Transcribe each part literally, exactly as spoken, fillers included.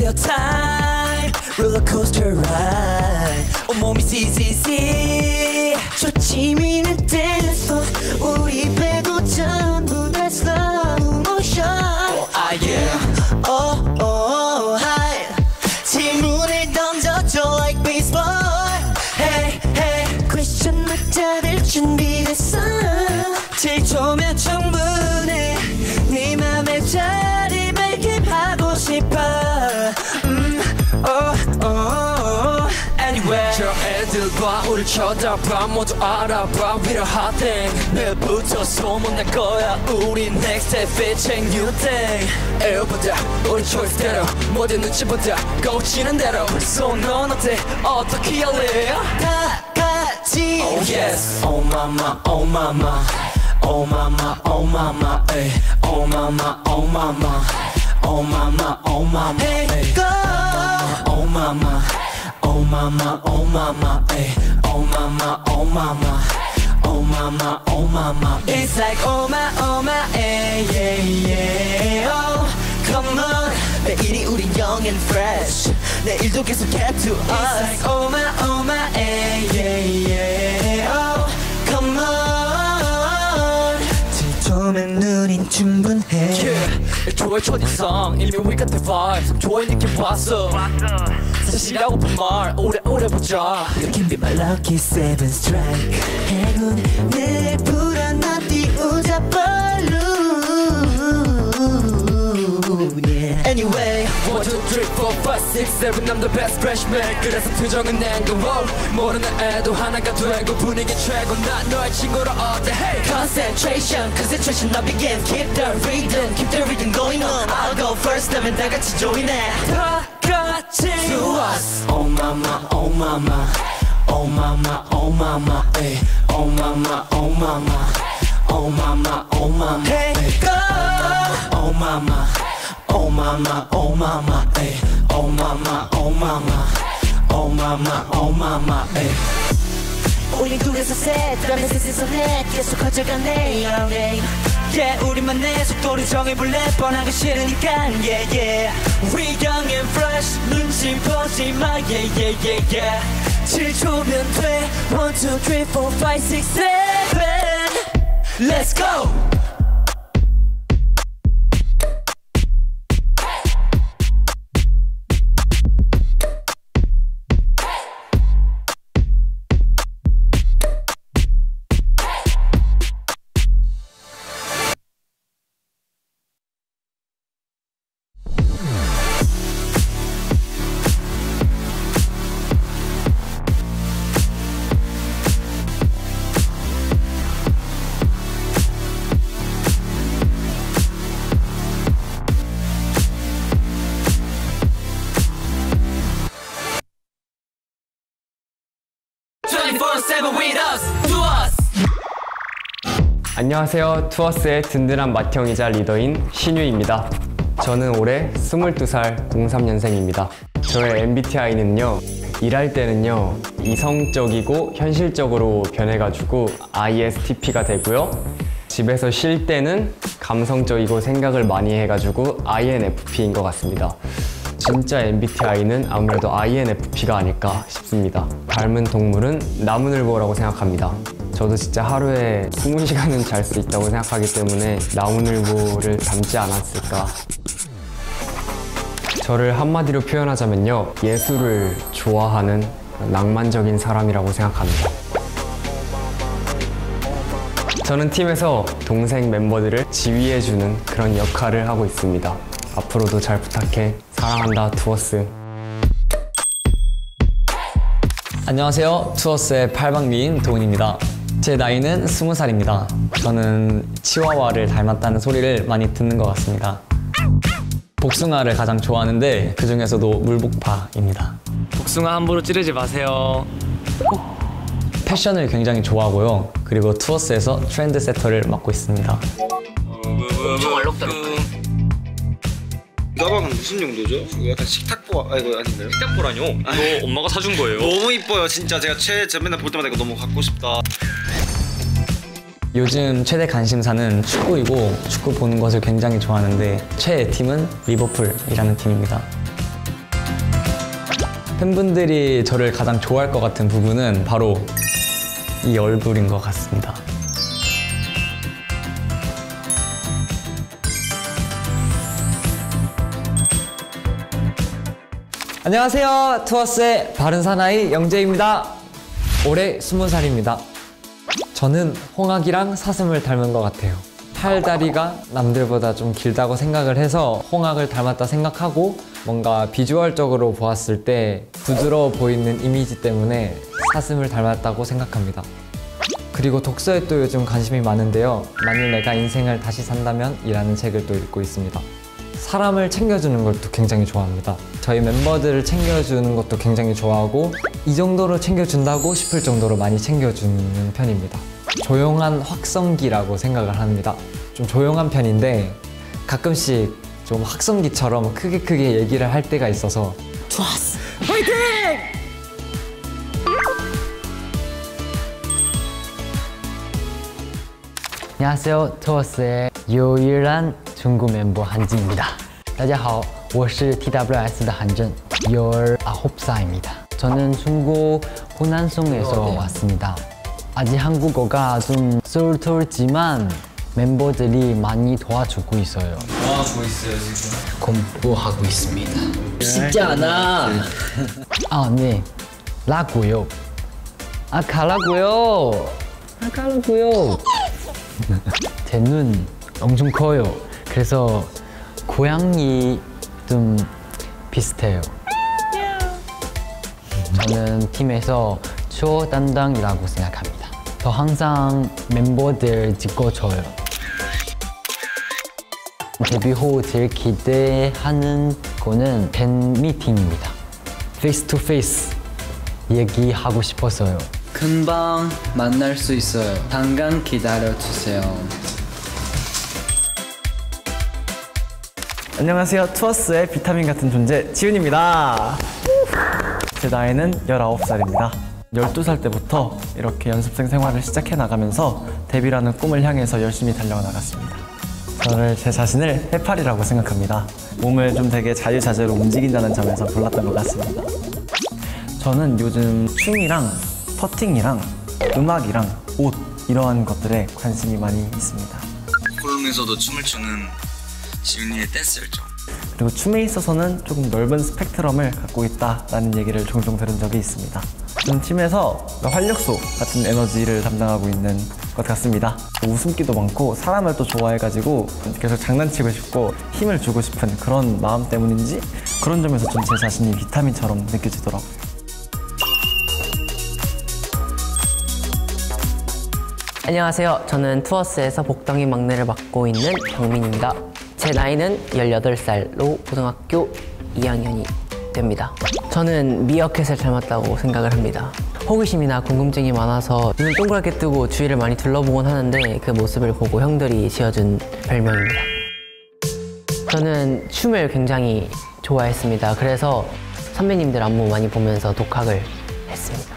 real time 롤러코스터 ride 온몸이 씨씨씨 저 지미는 dance floor 우리 빼고 전부 다 slow motion oh ah yeah oh oh hi 질문을 던져줘 like baseball hey hey question 맞자들 준비됐어 칠 초면 충분해 네 맘에 자리 발견하고 싶어 음, oh, oh, anyway 저 애들 봐 우릴 쳐다봐 모두 알아봐 We the hot thing 내일부터 소문날 거야 우리 next step featuring new thing 에어보다 우리 choice대로 모든 눈치보다 꽂히는 대로 So 넌 어때 어떻게 할래 다 같이 Oh yes Oh mama oh mama Oh mama, oh mama, ay. Oh mama, oh mama. Oh mama, oh mama, ay. Go. Oh mama, oh mama, oh mama, ay. Oh mama, oh mama. Oh mama, oh mama. It's like oh my, oh my, ay, yeah, yeah. Oh, come on. 매일이 우리 young and fresh. 내일도 계속 get to us. It's like oh my, oh my, ay, yeah, yeah. Oh, come on. 처음엔 눈이 충분해 yeah. 일초의 첫인상 이미 we got the vibe 삼 초의 느낌 봤어 사실이라고픈 말 오래오래 보자 You can be my lucky seven strike 행운 늘 불어나 띄우자 balloon yeah. Anyway one two three four five six seven I'm the best freshman 그래서 표정은 앵그워 모르는 애도 하나가 되고 분위기 최고 난 너의 친구로 어때 hey Concentration concentration I begin keep the rhythm keep the rhythm going on I'll go first 하면 다 같이 join해 다 같이 to us Oh mama oh mama Oh mama oh mama ay. Oh mama oh mama Oh mama oh mama hey go Oh mama Oh mama, oh mama, ay. Oh mama, oh mama. Oh mama, oh mama, ay. 우린 둘에서 셋, 다음에 셋에서 넷 계속 커져가네, alright. Yeah, 우리만의 속도를 정해볼래 뻔하기 싫으니까, yeah, yeah. We young and fresh, 눈치 보지 마, yeah, yeah, yeah, yeah. 칠 초면 돼, one, two, three, four, five, six, seven. Let's go! 안녕하세요. 투어스의 든든한 맏형이자 리더인 신유입니다. 저는 올해 스물두 살 공삼 년생입니다. 저의 엠비티아이는요 일할 때는요 이성적이고 현실적으로 변해가지고 아이에스티피가 되고요 집에서 쉴 때는 감성적이고 생각을 많이 해가지고 아이엔에프피인 것 같습니다. 진짜 엠비티아이는 아무래도 아이엔에프피가 아닐까 싶습니다. 닮은 동물은 나무늘보라고 생각합니다. 저도 진짜 하루에 스무 시간은 잘 수 있다고 생각하기 때문에 나무늘보를 닮지 않았을까. 저를 한마디로 표현하자면요 예술을 좋아하는 낭만적인 사람이라고 생각합니다. 저는 팀에서 동생 멤버들을 지휘해주는 그런 역할을 하고 있습니다. 앞으로도 잘 부탁해. 사랑한다 투어스. 안녕하세요. 투어스의 팔방미인 도훈입니다. 제 나이는 스무 살입니다. 저는 치와와를 닮았다는 소리를 많이 듣는 것 같습니다. 복숭아를 가장 좋아하는데 그 중에서도 물복파입니다. 복숭아 함부로 찌르지 마세요. 패션을 굉장히 좋아하고요. 그리고 투어스에서 트렌드 세터를 맡고 있습니다. 엄청 알록달록. 이 가방은 무슨 용도죠? 이거 약간 식탁보 아 이거 아닌가요? 식탁보라뇨? 이거 엄마가 사준 거예요. 너무 이뻐요 진짜. 제가 최 제가 맨날 볼 때마다 이거 너무 갖고 싶다. 요즘 최대 관심사는 축구이고 축구 보는 것을 굉장히 좋아하는데 최애 팀은 리버풀이라는 팀입니다. 팬분들이 저를 가장 좋아할 것 같은 부분은 바로 이 얼굴인 것 같습니다. 안녕하세요. 투어스의 바른 사나이 영재입니다. 올해 스무 살입니다. 저는 홍학이랑 사슴을 닮은 것 같아요. 팔다리가 남들보다 좀 길다고 생각을 해서 홍학을 닮았다 생각하고 뭔가 비주얼적으로 보았을 때 부드러워 보이는 이미지 때문에 사슴을 닮았다고 생각합니다. 그리고 독서에 또 요즘 관심이 많은데요. 만일 내가 인생을 다시 산다면 이라는 책을 또 읽고 있습니다. 사람을 챙겨주는 것도 굉장히 좋아합니다. 저희 멤버들을 챙겨주는 것도 굉장히 좋아하고 이 정도로 챙겨준다고 싶을 정도로 많이 챙겨주는 편입니다. 조용한 확성기라고 생각을 합니다. 좀 조용한 편인데 가끔씩 좀 확성기처럼 크게 크게 얘기를 할 때가 있어서 투어스 화이팅! 안녕하세요, 투어스의 유일한 중국 멤버 한진입니다. 大家好，我是 T W S 的韩正， 열아홉 살입니다. 저는 중국 호난성에서 왔습니다. 아직 한국어가 좀 쏠쏠지만 멤버들이 많이 도와주고 있어요. 도와주고 있어요 지금? 공부하고 있습니다. 쉽지 않아. 아, 네. 라고요. 아, 가라고요. 아, 가라고요. 제 눈 엄청 커요. 그래서 고양이 좀 비슷해요. 저는 팀에서 추억 담당이라고 생각합니다. 저 항상 멤버들 찍어줘요. 데뷔 후 제일 기대하는 거는 팬 미팅입니다. 페이스 투 페이스 얘기하고 싶어서요. 금방 만날 수 있어요. 잠깐 기다려주세요. 안녕하세요. 투어스의 비타민 같은 존재 지훈입니다. 제 나이는 열아홉 살입니다. 열두 살 때부터 이렇게 연습생 생활을 시작해 나가면서 데뷔라는 꿈을 향해서 열심히 달려나갔습니다. 저를 제 자신을 해파리라고 생각합니다. 몸을 좀 되게 자유자재로 움직인다는 점에서 골랐던 것 같습니다. 저는 요즘 춤이랑 퍼팅이랑 음악이랑 옷 이러한 것들에 관심이 많이 있습니다. 콜룸에서도 춤을 추는 지훈이의 댄스 열정. 그리고 춤에 있어서는 조금 넓은 스펙트럼을 갖고 있다라는 얘기를 종종 들은 적이 있습니다. 저는 팀에서 활력소 같은 에너지를 담당하고 있는 것 같습니다. 웃음기도 많고 사람을 또 좋아해가지고 계속 장난치고 싶고 힘을 주고 싶은 그런 마음 때문인지 그런 점에서 좀 제 자신이 비타민처럼 느껴지더라고요. 안녕하세요. 저는 투어스에서 복덩이 막내를 맡고 있는 경민입니다. 제 나이는 열여덟 살로 고등학교 이 학년이 됩니다. 저는 미어캣을 닮았다고 생각을 합니다. 호기심이나 궁금증이 많아서 눈을 동그랗게 뜨고 주위를 많이 둘러보곤 하는데 그 모습을 보고 형들이 지어준 별명입니다. 저는 춤을 굉장히 좋아했습니다. 그래서 선배님들 안무 많이 보면서 독학을 했습니다.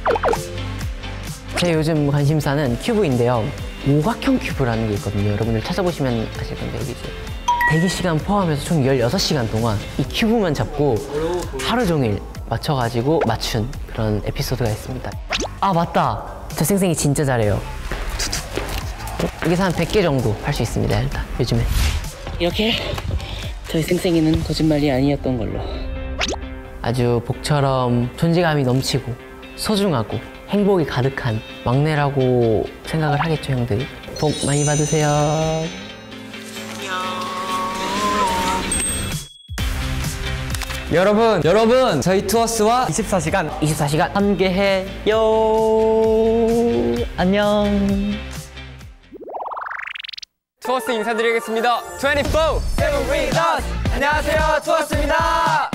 제 요즘 관심사는 큐브인데요. 오각형 큐브라는 게 있거든요. 여러분들 찾아보시면 아실 건데 여기죠. 대기 시간 포함해서 총 열여섯 시간 동안 이 큐브만 잡고 하루 종일 맞춰가지고 맞춘 그런 에피소드가 있습니다. 아, 맞다! 저 쌩쌩이 진짜 잘해요. 여기서 한 백 개 정도 할 수 있습니다, 일단 요즘에. 이렇게 저희 쌩쌩이는 거짓말이 아니었던 걸로. 아주 복처럼 존재감이 넘치고 소중하고 행복이 가득한 막내라고 생각을 하겠죠, 형들이. 복 많이 받으세요. 여러분, 여러분, 저희 투어스와 이십사 시간 이십사 시간 함께해요. 안녕. 투어스 인사드리겠습니다. 이십사 세븐 with us. 안녕하세요, 투어스입니다.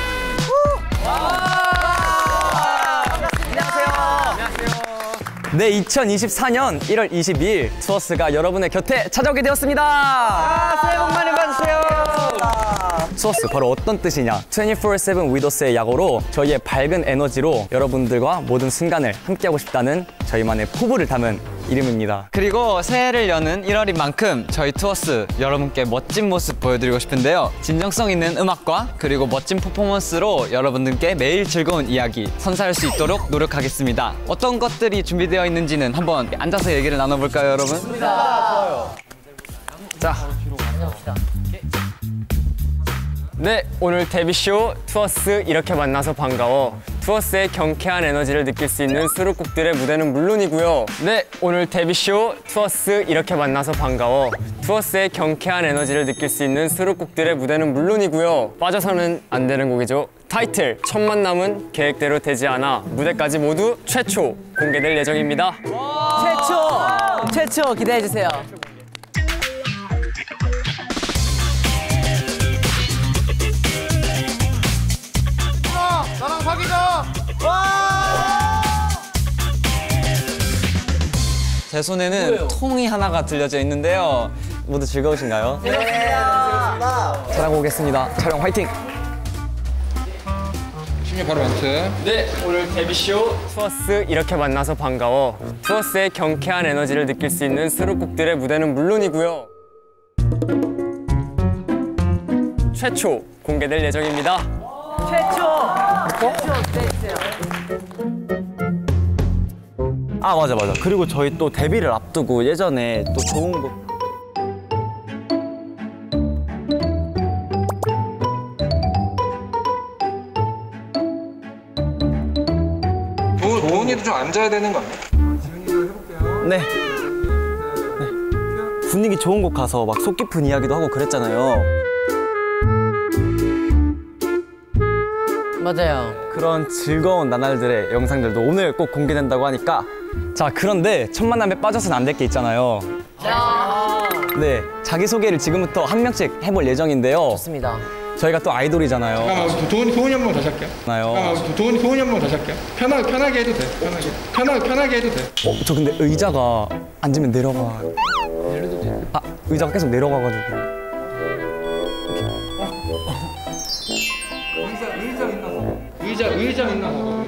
네, 이천이십사 년 일월 이십이일 투어스가 여러분의 곁에 찾아오게 되었습니다. 아, 새해 복 많이 받으세요. 투어스 바로 어떤 뜻이냐? 이십사 세븐 with us의 약어로 저희의 밝은 에너지로 여러분들과 모든 순간을 함께하고 싶다는 저희만의 포부를 담은 이름입니다. 그리고 새해를 여는 일월인 만큼 저희 투어스 여러분께 멋진 모습 보여드리고 싶은데요. 진정성 있는 음악과 그리고 멋진 퍼포먼스로 여러분들께 매일 즐거운 이야기 선사할 수 있도록 노력하겠습니다. 어떤 것들이 준비되어 있는지는 한번 앉아서 얘기를 나눠볼까요, 여러분? 좋습니다. 자, 네, 오늘 데뷔쇼 투어스 이렇게 만나서 반가워. 투어스의 경쾌한 에너지를 느낄 수 있는 수록곡들의 무대는 물론이고요. 네, 오늘 데뷔쇼 투어스 이렇게 만나서 반가워. 투어스의 경쾌한 에너지를 느낄 수 있는 수록곡들의 무대는 물론이고요. 빠져서는 안 되는 곡이죠. 타이틀, 첫 만남은 계획대로 되지 않아. 무대까지 모두 최초 공개될 예정입니다. 최초! 최초 기대해주세요. 나랑 사귀자. 제 손에는 뭐예요? 통이 하나가 들려져 있는데요. 모두 즐거우신가요? 네. 잘하고 오겠습니다. 촬영 화이팅! 신유 바로 멘트. 네, 오늘 데뷔쇼 투어스 이렇게 만나서 반가워. 투어스의 경쾌한 에너지를 느낄 수 있는 수록곡들의 무대는 물론이고요. 최초 공개될 예정입니다. 최초! 최초 기대해주세요. 아 맞아 맞아. 그리고 저희 또 데뷔를 앞두고 예전에 또 좋은 곡 도, 도훈이도 좀 앉아야 되는 거 아니야? 네. 네. 분위기 좋은 곳 가서 막 속 깊은 이야기도 하고 그랬잖아요. 맞아요. 그런 즐거운 나날들의 영상들도 오늘 꼭 공개된다고 하니까. 자, 그런데 첫 만남에 빠져서는 안 될 게 있잖아요. 네, 자기소개를 지금부터 한 명씩 해볼 예정인데요. 좋습니다. 저희가 또 아이돌이잖아요. 잠깐만, 도훈이, 도훈이 한 번 다시 할게요. 잠깐만, 도훈이, 도훈이 한 번 다시 할게요. 편하게, 편하게 해도 돼. 편하게. 편하게, 편하게 해도 돼. 어, 저 근데 의자가 앉으면 내려가. 내려도 돼? 아, 의자가 계속 내려가가지고. 의자, 의자 있나 봐.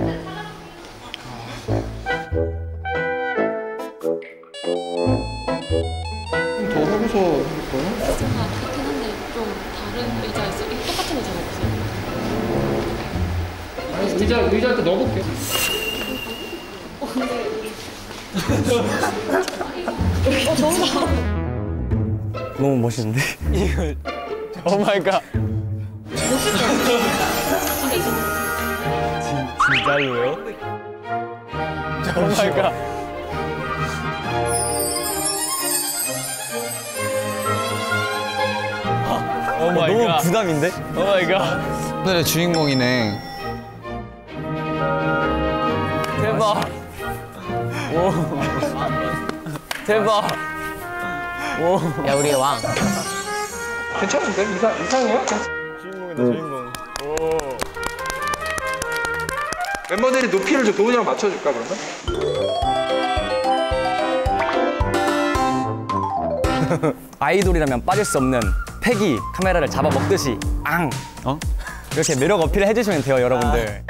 더 하고서 해볼까요? 의자가 그렇긴 한데 좀 다른 의자 있어요? 똑같은 의자가 없어요? 아니, 의자, 의자한테 넣어볼게요. 어 근데 어 정말 너무 멋있는데? 오 마이 갓. 진짜로요? 오 마이 갓. 오 마이 너무 갓. 부담인데? 오 마이 갓. 오늘의 주인공이네. 대박. 오. 대박. 오. 야, 우리의 왕. 괜찮은데? 이상, 이상해요? 주인공이다, 주인공. 오. 멤버들이 높이를 좀 도훈이랑 맞춰줄까, 그러면? 아이돌이라면 빠질 수 없는 패기 카메라를 잡아먹듯이 앙! 어? 이렇게 매력 어필을 해주시면 돼요, 여러분들.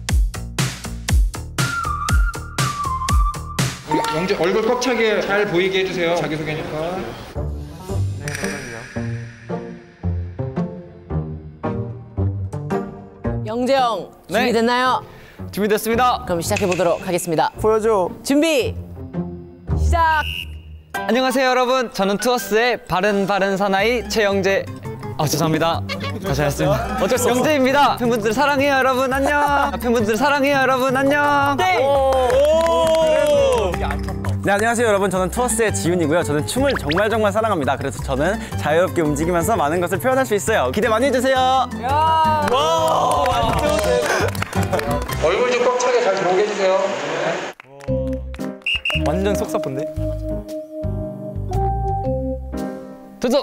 우리 영재 얼굴 꽉 차게 잘 보이게 해주세요. 자기소개니까. 영재 형, 네. 준비됐나요? 준비됐습니다. 그럼 시작해보도록 하겠습니다. 보여줘. 준비! 시작! 안녕하세요, 여러분. 저는 투어스의 바른 바른 사나이 최영재. 아, 죄송합니다. 다시 하겠습니다. 어쩔 수 없어. 영재입니다. 팬분들 사랑해요, 여러분. 안녕. 팬분들 사랑해요, 여러분. 안녕. 네! 네, 안녕하세요 여러분. 저는 투어스의 지훈이고요. 저는 춤을 정말 정말 사랑합니다. 그래서 저는 자유롭게 움직이면서 많은 것을 표현할 수 있어요. 기대 많이 해주세요. 얼굴 좀 꽉 차게 잘 들어오게 해주세요. 완전 속사포인데? 도전!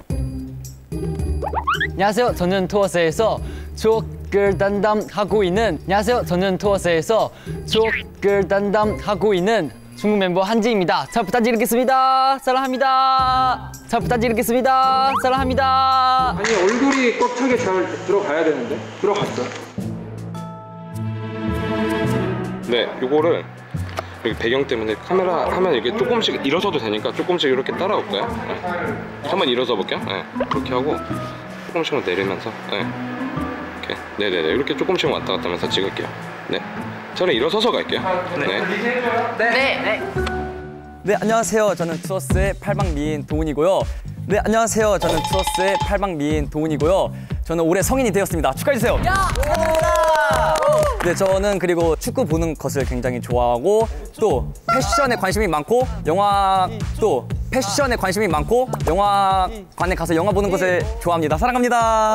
안녕하세요. 저는 투어스에서 추억을 담당하고 있는 안녕하세요. 저는 투어스에서 추억을 담당하고 있는 중국 멤버 한지입니다. 잘 부탁드리겠습니다. 사랑합니다. 잘 부탁드리겠습니다. 사랑합니다. 아니 얼굴이 꽉 차게 잘 들어가야 되는데 들어갔어. 네, 요거를 여기 배경 때문에 카메라 하면 이게 조금씩 일어서도 되니까 조금씩 이렇게 따라올까요? 네. 한번 일어서 볼게요. 네. 이렇게 하고 조금씩만 내리면서 네. 이렇게 네네네 이렇게 조금씩 왔다 갔다 하면서 찍을게요. 네. 저는 일어서서 갈게요. 네. 네. 네. 네. 네, 안녕하세요. 저는 투어스의 팔방미인 도훈이고요. 네, 안녕하세요. 저는 투어스의 팔방미인 도훈이고요. 저는 올해 성인이 되었습니다. 축하해주세요. 야! 네, 저는 그리고 축구 보는 것을 굉장히 좋아하고 또 패션에 관심이 많고 영화 또 패션에 관심이 많고 영화관에 가서 영화 보는 것을 좋아합니다. 사랑합니다.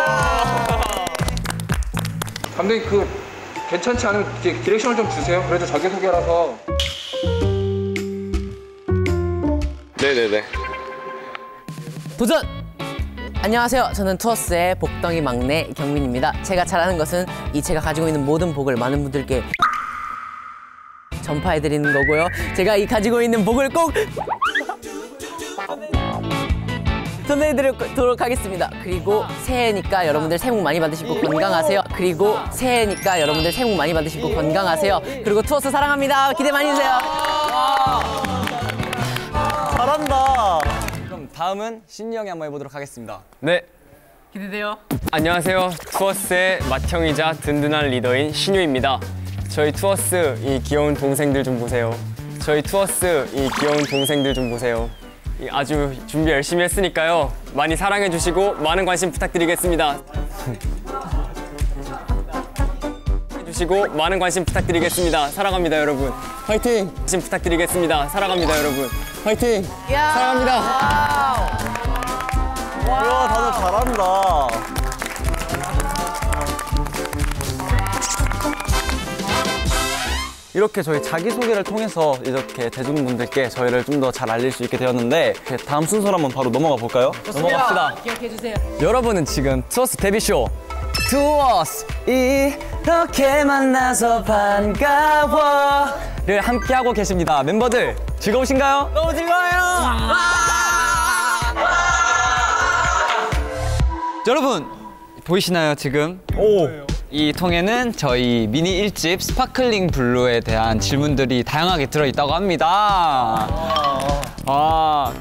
감독님 그 괜찮지 않으면 이제 디렉션을 좀 주세요. 그래도 자기소개라서. 네네네. 도전! 안녕하세요. 저는 투어스의 복덩이 막내 경민입니다. 제가 잘하는 것은 이 제가 가지고 있는 모든 복을 많은 분들께 전파해드리는 거고요. 제가 이 가지고 있는 복을 꼭 전해드리도록 하겠습니다. 그리고 새해니까 여러분들 새해 복 많이 받으시고 건강하세요. 그리고 새해니까 여러분들 새해 복 많이 받으시고 건강하세요. 그리고 투어스 사랑합니다. 기대 많이 해주세요. 잘한다. 그럼 다음은 신이 형이 한번 해보도록 하겠습니다. 네. 기대돼요. 안녕하세요. 투어스의 맏형이자 든든한 리더인 신유입니다. 저희 투어스 이 귀여운 동생들 좀 보세요. 저희 투어스 이 귀여운 동생들 좀 보세요. 아주 준비 열심히 했으니까요. 많이 사랑해 주시고 많은 관심 부탁드리겠습니다. 해주시고 많은 관심 부탁드리겠습니다. 사랑합니다, 여러분. 화이팅! 관심 부탁드리겠습니다. 사랑합니다, 여러분. 화이팅! 사랑합니다. 와, 다들 잘한다. 이렇게 저희 자기소개를 통해서 이렇게 대중분들께 저희를 좀 더 잘 알릴 수 있게 되었는데 다음 순서로 한번 바로 넘어가 볼까요? 넘어갑시다. 기억해주세요. 여러분은 지금 투어스 데뷔쇼 투어스 이렇게 만나서 반가워를 함께하고 계십니다. 멤버들 즐거우신가요? 너무 즐거워요. 여러분 보이시나요 지금? 오. 이 통에는 저희 미니 일 집 스파클링 블루에 대한 질문들이 다양하게 들어있다고 합니다. 아.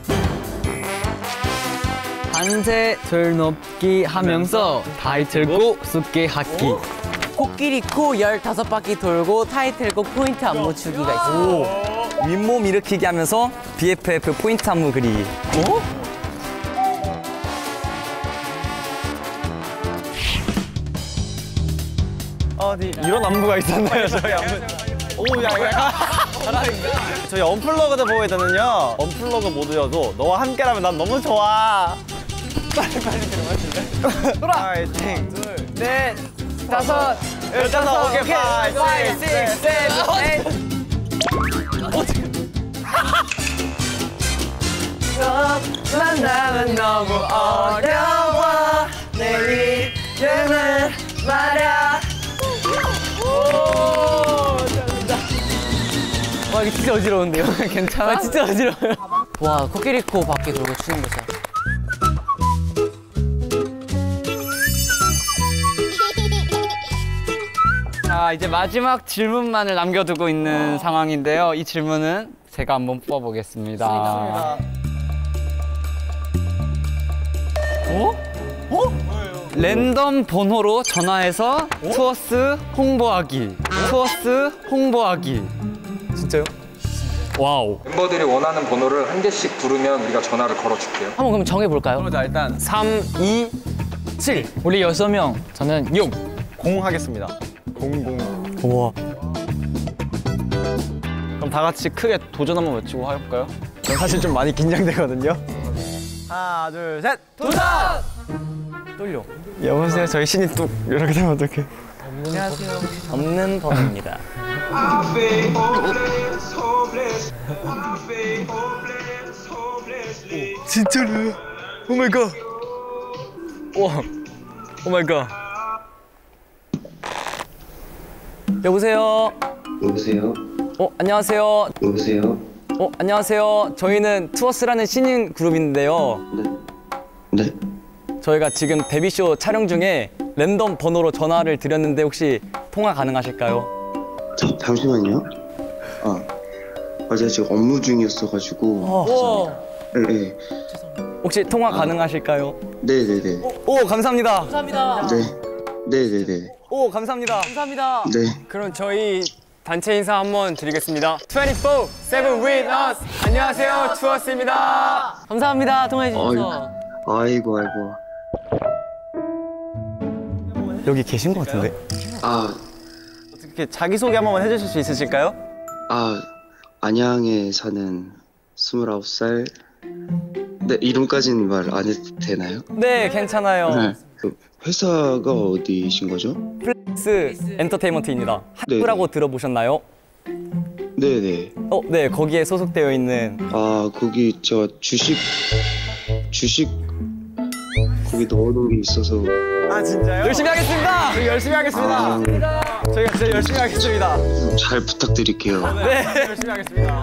한세 돌높기 하면서 타이틀곡 숲게 하기. 코끼리 코 열다섯 바퀴 돌고 타이틀곡 포인트 안무 추기가 있습니다. 오. 윗몸 일으키기 하면서 비에프에프 포인트 안무 그리기. 오? 어디 이런 안무가 있었나요 저희 안무? 오, 야, 야, 저희 언플러그도 보게 되는요. 언플러그 모드여도 너와 함께라면 난 너무 좋아. 빨리 빨리 들어가실래? 돌아. 파이팅. 둘, 넷, 다섯, 열다섯, 오케이, 파이, 식, 세븐, 에잇. 만나면 너무 어려워. 내 이름은 말야. 와 이거 진짜 어지러운데요? 괜찮아? 아, 진짜 어지러워요. 와 코끼리 코 바퀴 돌고 추는 거죠. 자 이제 마지막 질문만을 남겨두고 있는 상황인데요. 이 질문은 제가 한번 뽑아보겠습니다. 어? 어? 랜덤 번호로 전화해서 어? 투어스 홍보하기. 투어스 홍보하기. 진짜요? 와우. 멤버들이 원하는 번호를 한 개씩 부르면 우리가 전화를 걸어줄게요. 한번 그럼 정해볼까요? 그러자 일단 삼, 이, 칠. 우리 여섯 명. 저는 육. 공 하겠습니다. 공공. 우와. 그럼 다 같이 크게 도전 한번 외치고 해볼까요? 전 사실 좀 많이 긴장되거든요. 하나, 둘, 셋. 도전! 떨려. 여보세요. 저희 신이 또 이렇게 되면 어떡해? 안녕하세요. 없는 번호입니다. 진짜로요? 오 마이 갓. 와. 오 마이 갓. 여보세요. 여보세요. 어, 안녕하세요. 여보세요. 어, 안녕하세요. 저희는 투어스라는 신인 그룹인데요. 네. 네. 저희가 지금 데뷔쇼 촬영 중에 랜덤 번호로 전화를 드렸는데 혹시 통화 가능하실까요? 저, 잠시만요. 아, 맞아요. 지금 업무 중이었어가지고. 어. 네, 네. 혹시 통화 가능하실까요? 네네네. 오, 감사합니다. 감사합니다. 네. 네네네. 오, 감사합니다. 감사합니다. 네. 그럼 저희 단체 인사 한번 드리겠습니다. 이십사 세븐 with us. 안녕하세요, 투어스입니다. 감사합니다. 통화해 주셔서. 아이고, 아이고. 여기 계신 것 같은데? 아, 어떻게 자기소개 한 번만 해주실 수 있으실까요? 아, 안양에 사는 스물아홉 살. 네, 이름까지는 말 안 해도 되나요? 네, 괜찮아요. 네. 그 회사가 어디신 거죠? 플렉스 엔터테인먼트입니다. 학부라고 들어보셨나요? 네네. 어, 네, 거기에 소속되어 있는. 아, 거기 제가 주식 주식 거기 넣어놓은 게 있어서. 아, 진짜요? 열심히 하겠습니다. 저희 열심히 하겠습니다. 아, 저희가 진짜 열심히 하겠습니다. 잘 부탁드릴게요. 네, 열심히 하겠습니다.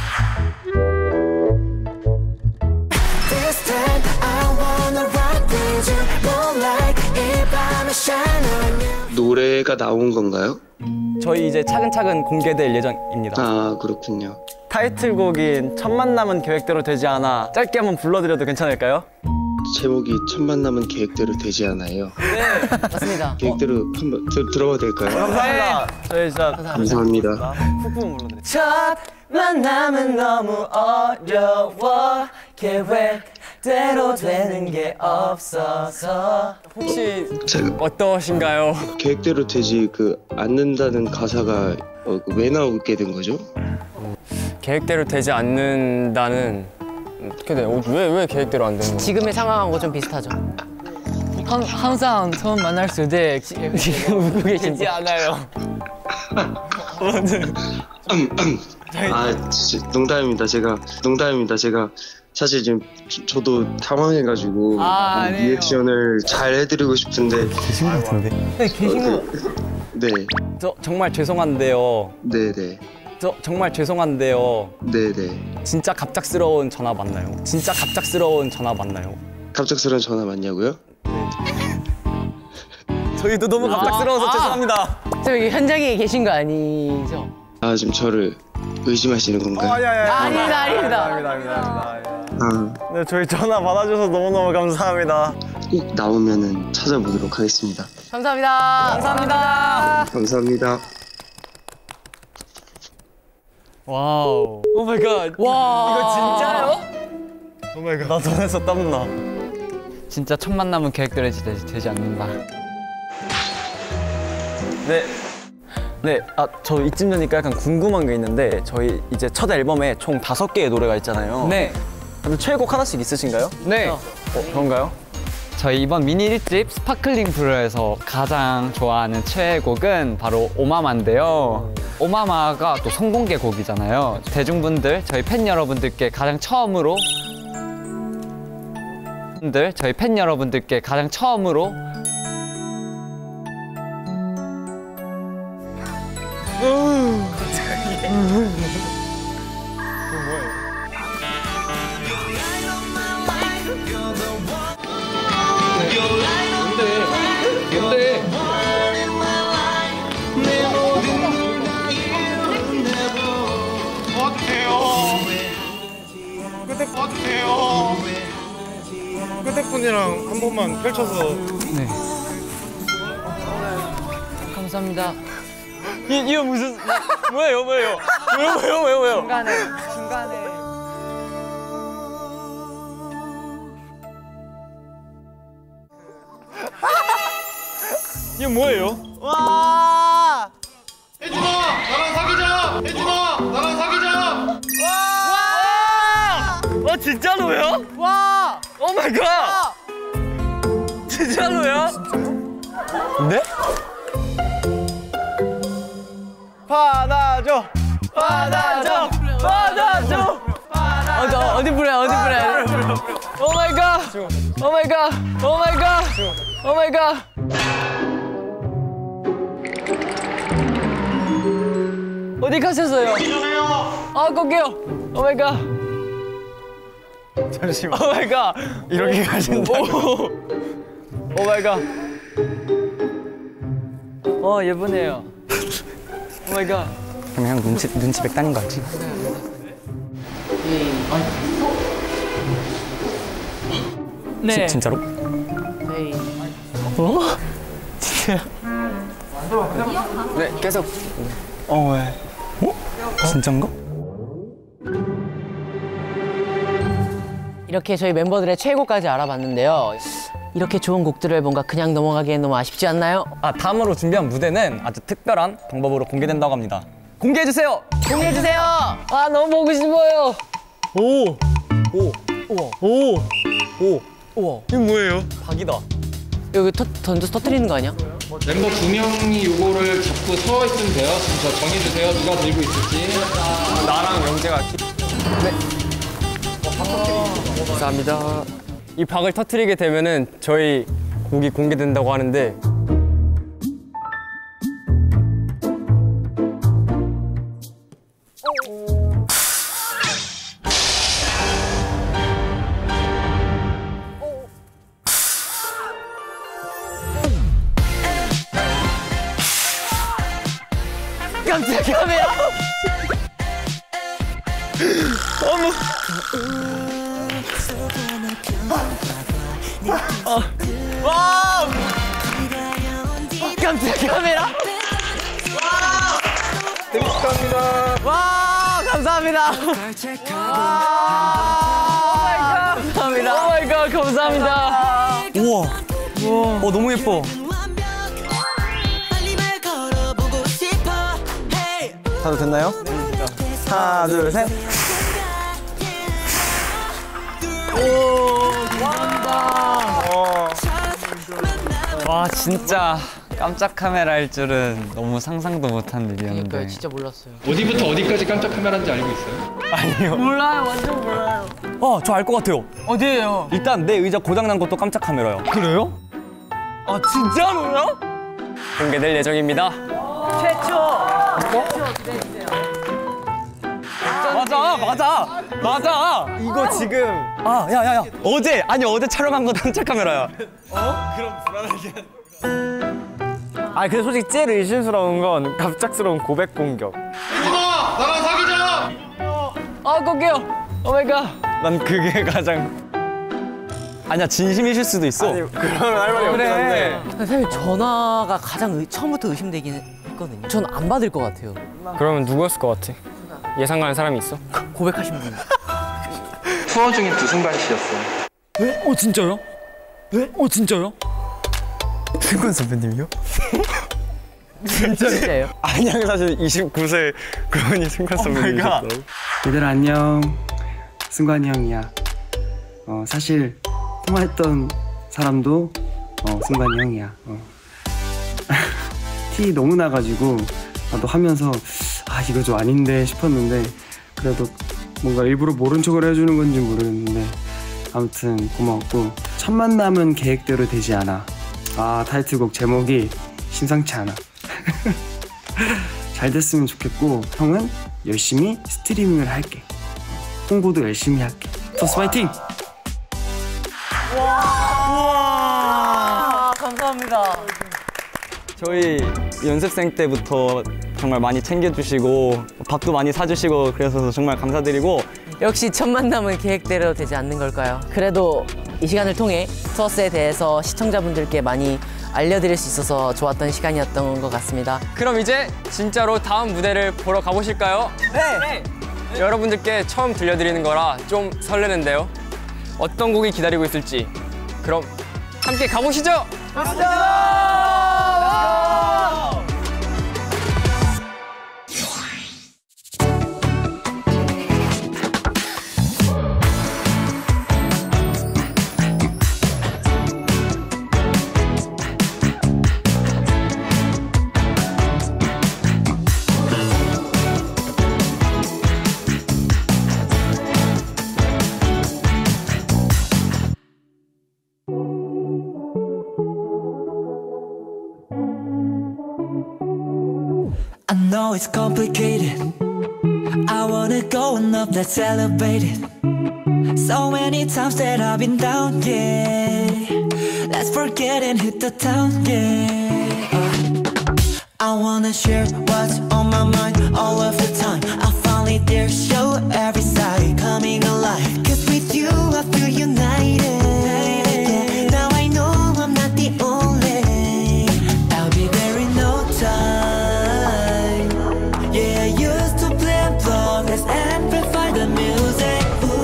This time I wanna rock with you, moonlight 이 밤에 shine on you. 노래가 나온 건가요? 저희 이제 차근차근 공개될 예정입니다. 아, 그렇군요. 타이틀곡인 첫 만남은 계획대로 되지 않아 짧게 한번 불러드려도 괜찮을까요? 제목이 첫 만남은 계획대로 되지 않아요. 네, 맞습니다. 계획대로 한번 들, 들어봐도 될까요? 감사합니다. 저희 진짜 감사합니다. 훅 부분 불러드릴게요. 첫 만남은 너무 어려워 계획대로 되는 게 없어서. 혹시 제가 어떠신가요? 계획대로 되지 그 않는다는 가사가 어, 왜 나오게 된 거죠? 계획대로 되지 않는다는 어떻게 돼요? 왜, 왜 계획대로 안 되는 거예요? 지금의 상황하고 좀 비슷하죠. 항, 항상 처음 만났을 때 지금 웃고 계신지 않아요. 아, 진짜 농담입니다. 제가 농담입니다. 제가 사실 지금 저, 저도 당황해가지고 아, 이 리액션을 잘 해드리고 싶은데. 계신 것 같은데? 네, 계신 거. 네. 저 정말 죄송한데요. 네네. 저 정말 죄송한데요. 네네. 진짜 갑작스러운 전화 맞나요? 진짜 갑작스러운 전화 맞나요? 갑작스러운 전화 맞냐고요? 저희도 너무 갑작스러워서 아, 죄송합니다. 저 여기 현장에 계신 거 아니죠? 아, 지금 저를 의심하시는 건가요? 아니, 아니, 아니, 아닙니다, 아닙니다. 아닙니다, 아닙니다, 아닙니다. 아, 네, 저희 전화 받아줘서 너무너무 감사합니다. 꼭 나오면은 찾아보도록 하겠습니다. 감사합니다. 감사합니다. 감사합니다. 와우. 오 마이 갓. 와. 이거 진짜요? 오 마이 갓. 나 전에서 땀나. 진짜 첫 만남은 계획대로 되지, 되지 않는다. 네. 네, 아, 저 이쯤 되니까 약간 궁금한 게 있는데 저희 이제 첫 앨범에 총 다섯 개의 노래가 있잖아요. 네. 그럼 최애곡 하나씩 있으신가요? 네. 어, 그런가요? 저희 이번 미니 일 집 스파클링 블루에서 가장 좋아하는 최애곡은 바로 오마마인데요. 오마마가 또 선공개 곡이잖아요. 대중분들, 저희 팬 여러분들께 가장 처음으로 분들, 저희 팬 여러분들께 가장 처음으로 끝에분이랑 한 번만 펼쳐서. 네. 감사합니다. 이, 이거 무슨 뭐예요, 뭐예요? 왜요, 왜요, 왜요, 왜요? 중간에 중간에. 이게 뭐예요? 와! 혜준아, 나랑 사귀자. 혜준아, 나랑 사귀자. 와, 진짜로요? 와! 오 마이 갓! 진짜로요? 네? 받아줘! 받아줘! 받아줘! 어디 어디 불러요? 어디 불러요? 오 마이 갓! 오 마이 갓! 오 마이 갓! 오 마이 갓! 어디 가셨어요? 아, 거기요! 오 마이 갓! 잠시만. 오 마이 갓! 이렇게 가신다고? 오 마이 갓! 어, 예쁘네요. 오 마이 갓! 그냥 눈치, 눈치 백 따는 거지. 네. 지, 진짜로? 네. 어? 진짜? 네, 계속. 어, 왜? 어? 진짠가? 이렇게 저희 멤버들의 최애곡까지 알아봤는데요. 이렇게 좋은 곡들을 뭔가 그냥 넘어가기엔 너무 아쉽지 않나요? 아, 다음으로 준비한 무대는 아주 특별한 방법으로 공개된다고 합니다. 공개해주세요! 공개해주세요! 아, 너무 보고 싶어요! 오! 오! 우와! 오! 오! 우와. 이거 뭐예요? 박이다. 여기 터, 던져서 터뜨리는 거 아니야? 멤버 두 명이 요거를 잡고 서 있으면 돼요. 지금 저 정해주세요. 누가 들고 있을지. 나랑 영재가. 네. 감사합니다. 이 박을 터뜨리게 되면은 저희 곡이 공개된다고 하는데 깜짝 카메라! 어머! 어. 와! 깜짝 카메라! 와! 감사합니다. 와! 감사합니다. 와! 감사합니다. 오 마이 갓, 감사합니다. 우와. 우와. 어, 너무 예뻐. 다들 됐나요? 하나, 둘, 셋. 오, 감사합니다. 와, 진짜 깜짝 카메라일 줄은 너무 상상도 못한 일이었는데. 그러니까 진짜 몰랐어요. 어디부터 어디까지 깜짝 카메라인지 알고 있어요? 아니요. 몰라요, 완전 몰라요. 어, 저 알 것 같아요. 어디예요? 일단 내 의자 고장난 것도 깜짝 카메라요. 그래요? 아, 진짜로요? 공개될 예정입니다. 최초! 맞아, 맞아, 맞아. 이거 지금 아, 야, 야, 야. 어제 아니 어제 촬영한 거 깜짝 카메라야. 어? 그럼 불안하게. 아니 근데 솔직히 제일 의심스러운 건 갑작스러운 고백 공격. 이봐, 나랑 사귀자. 아, 꼭게요. 오 마이 갓. 난 그게 가장 아니야 진심이실 수도 있어. 아니 그러면 할 말이 없긴 한데. 사실 전화가 가장 의, 처음부터 의심되긴 했거든요. 전 안 받을 것 같아요. 그러면 누구였을 것 같아? 예상 가는 사람이 있어? 고백하신 분. 투어 중인 두순간 씨였어요. 네? 어 진짜요? 네? 어 진짜요? 승관 선배님이요? 진짜요? 안양 사실 이십구 세 그분이 승관 선배님이셨어. 얘들아 안녕. 승관이 형이야. 어, 사실 통화했던 사람도 어, 승관이 형이야. 어. 티 너무 나가지고 나도 하면서 아 이거 좀 아닌데 싶었는데 그래도 뭔가 일부러 모른 척을 해주는 건지 모르겠는데 아무튼 고마웠고 첫 만남은 계획대로 되지 않아. 아 타이틀곡 제목이 심상치 않아. 잘 됐으면 좋겠고 형은 열심히 스트리밍을 할게. 홍보도 열심히 할게. 토스 파이팅! 와, 감사합니다. 저희 연습생 때부터 정말 많이 챙겨주시고 밥도 많이 사주시고 그래서 정말 감사드리고 역시 첫 만남은 계획대로 되지 않는 걸까요? 그래도 이 시간을 통해 투어스에 대해서 시청자분들께 많이 알려드릴 수 있어서 좋았던 시간이었던 것 같습니다. 그럼 이제 진짜로 다음 무대를 보러 가보실까요? 네! 네. 여러분들께 처음 들려드리는 거라 좀 설레는데요. 어떤 곡이 기다리고 있을지 그럼 함께 가보시죠! 가보시죠! I know it's complicated. I wanna go and up, let's celebrate it. So many times that I've been down, yeah. Let's forget and hit the town, yeah. uh. I wanna share what's on my mind all of the time. I finally dare show every side coming alive. Cause with you I feel united. Yeah, now I know I'm not the only. I'll be there in no time. Yeah, I used to play and plug, let's amplify the music.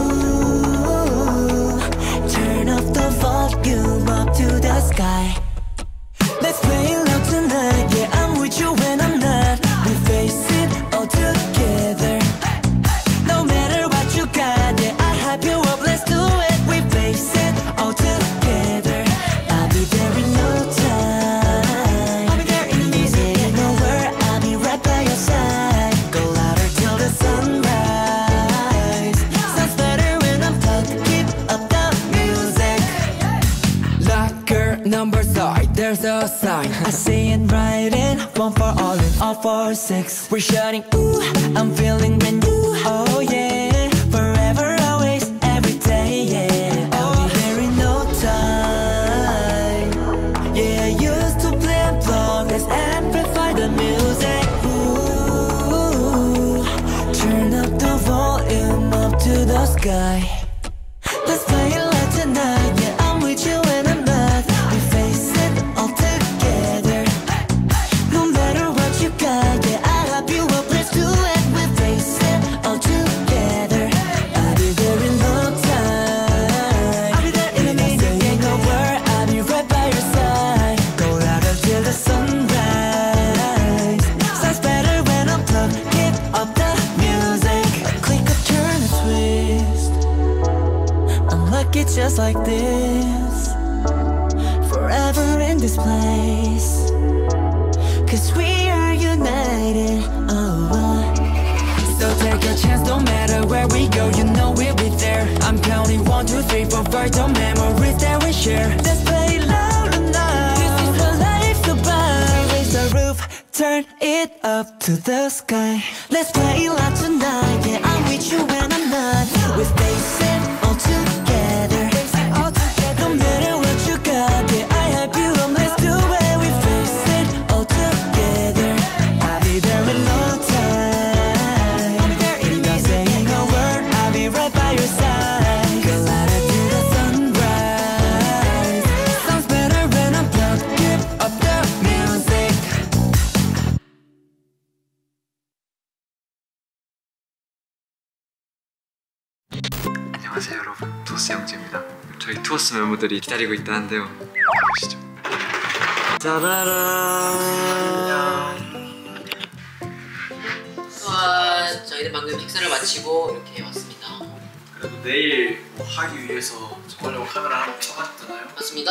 Ooh, turn up the volume up to the sky. Let's play loud tonight, yeah, I'm with you when I'm not. We face it all together. No matter what you got, yeah, I hype you up, let's do it. We face it all together. I'll be there in no time. I'll be there in the music, nowhere, I'll be right by your side. Go louder till the sunrise. Sounds better when I'm plugged, keep up the music. Locker number side, there's a sign. I see it writing, one for all and all for six. We're shouting, ooh, I'm feeling brand new. Oh yeah, forever, always, every day, yeah. I'll be there in no time. Yeah, I used to play and plug, let's amplify the music. Ooh, turn up the volume up to the sky. Let's play it loud tonight, yeah, I'm with you when I'm not. We face it all together. No matter what you got, yeah, I'll help you up, let's do it. We face it all together. I'll be there in no time. I'll be there in the music, saying a word, I'll be right by your side. Go louder till the sunrise. Sounds better when I'm plugged, keep up the music. Click or turn a twist. I'm lucky just like this. Forever in this place. Cause we are united. Oh, uh. So take a chance, no matter where we go, you know we'll be there. I'm counting one, two, three, four, five, the memories that we share. Let's play loud tonight. This is the life above. Raise the roof, turn it up to the sky. Let's play loud tonight, yeah, I'm with you when I'm not. We face it all together. No matter what you got, yeah, I hype you up, let's do it. We face it all together. I'll be there in no time. I'll be there in the saying a word, I'll be right by your side. Go louder to the sunrise. Sounds better when I'm plugged, keep up the music. 안녕하세요 여러분, 투어스 영재입니다. 저희 투어스 멤버들이 기다리고 있다는데요. 보시죠. 짜라란. 와, 저희는 방금 식사를 마치고 이렇게 왔습니다. 그래도 내일 뭐 하기 위해서 저번에 카메라 한번 켜봤잖아요. 맞습니다.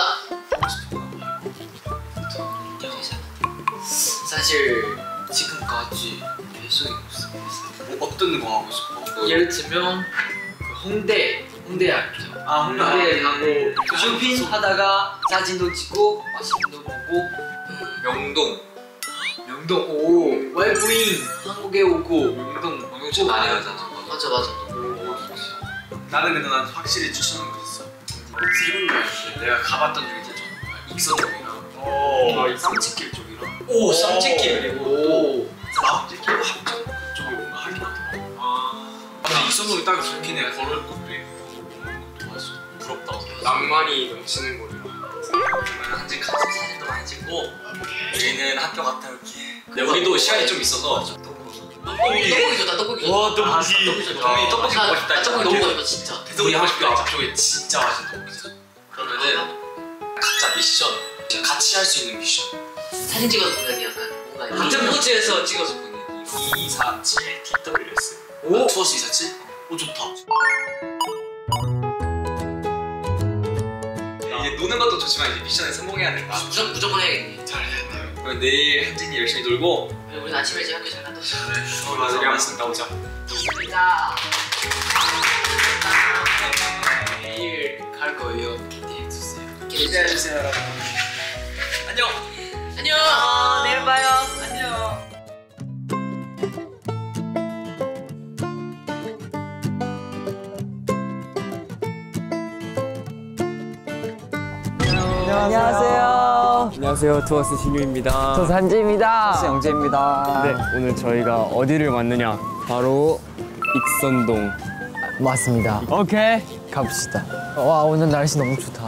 사실 지금까지 계속 있었어요. 뭐 어떤 거 하고 싶어? 예를 들면 그 홍대, 홍대 알죠? 아, 홍대 가고 쇼핑 하다가 사진도 찍고 맛있는 거 보고 명동. 명동 오 웰부인 한국에 오고 명동 명동 좀 많이 가잖아. 맞아 맞아. 나는 근데 난 확실히 추천한 거 있어. 세븐 가이드 내가 가봤던 중에 제일 좋은 거야. 익선 쪽이랑 오 쌈치길 쪽이랑 오 쌈치길 그리고 또 쌈치길 합정 쪽에 뭔가 하긴 하더라고. 아 근데 익선동이 딱 좋긴 해. 걸을 것도 있고 먹는 것도 맛있어. 부럽다. 낭만이 넘치는 곳이라. 한지 같이 사진도 많이 찍고 우리는 학교 갔다 올게. 근데 우리도 시간이 좀 있어서 떡볶이 좋다 떡볶이 좋다. 와 떡볶이. 동민이 떡볶이 먹고 싶다. 떡볶이 너무 먹고 싶다 진짜. 우리 하고 싶은 앞쪽에 진짜 맛있는 떡볶이. 그러면은 각자 미션 같이 할 수 있는 미션. 사진 찍어서 보내기 약간 뭔가 같은 포즈에서 찍어서 보내기. 이사칠 티 더블유 에스. 오 투어스 이사칠? 오 좋다. 이제 노는 것도 좋지만 이제 미션에 성공해야 된다. 무조건 무조건 해야겠네. 잘 해야 돼요. 그럼 내일 한진이 열심히 놀고 우리 아침에 이제 학교 잘 갔다 오자. 그래. 우리 맞아 한번 나오자. 좋습니다. 내일 갈 거예요. 기대해 주세요. 기대해 주세요 여러분. 안녕. 안녕. 내일 봐요. 안녕. 안녕하세요. 안녕하세요. 투어스 신유입니다. 투어스 한지입니다. 투어스 영재입니다. 네, 오늘 저희가 어디를 왔느냐? 바로 익선동. 맞습니다. 오케이. 가봅시다. 와, 오늘 날씨 너무 좋다.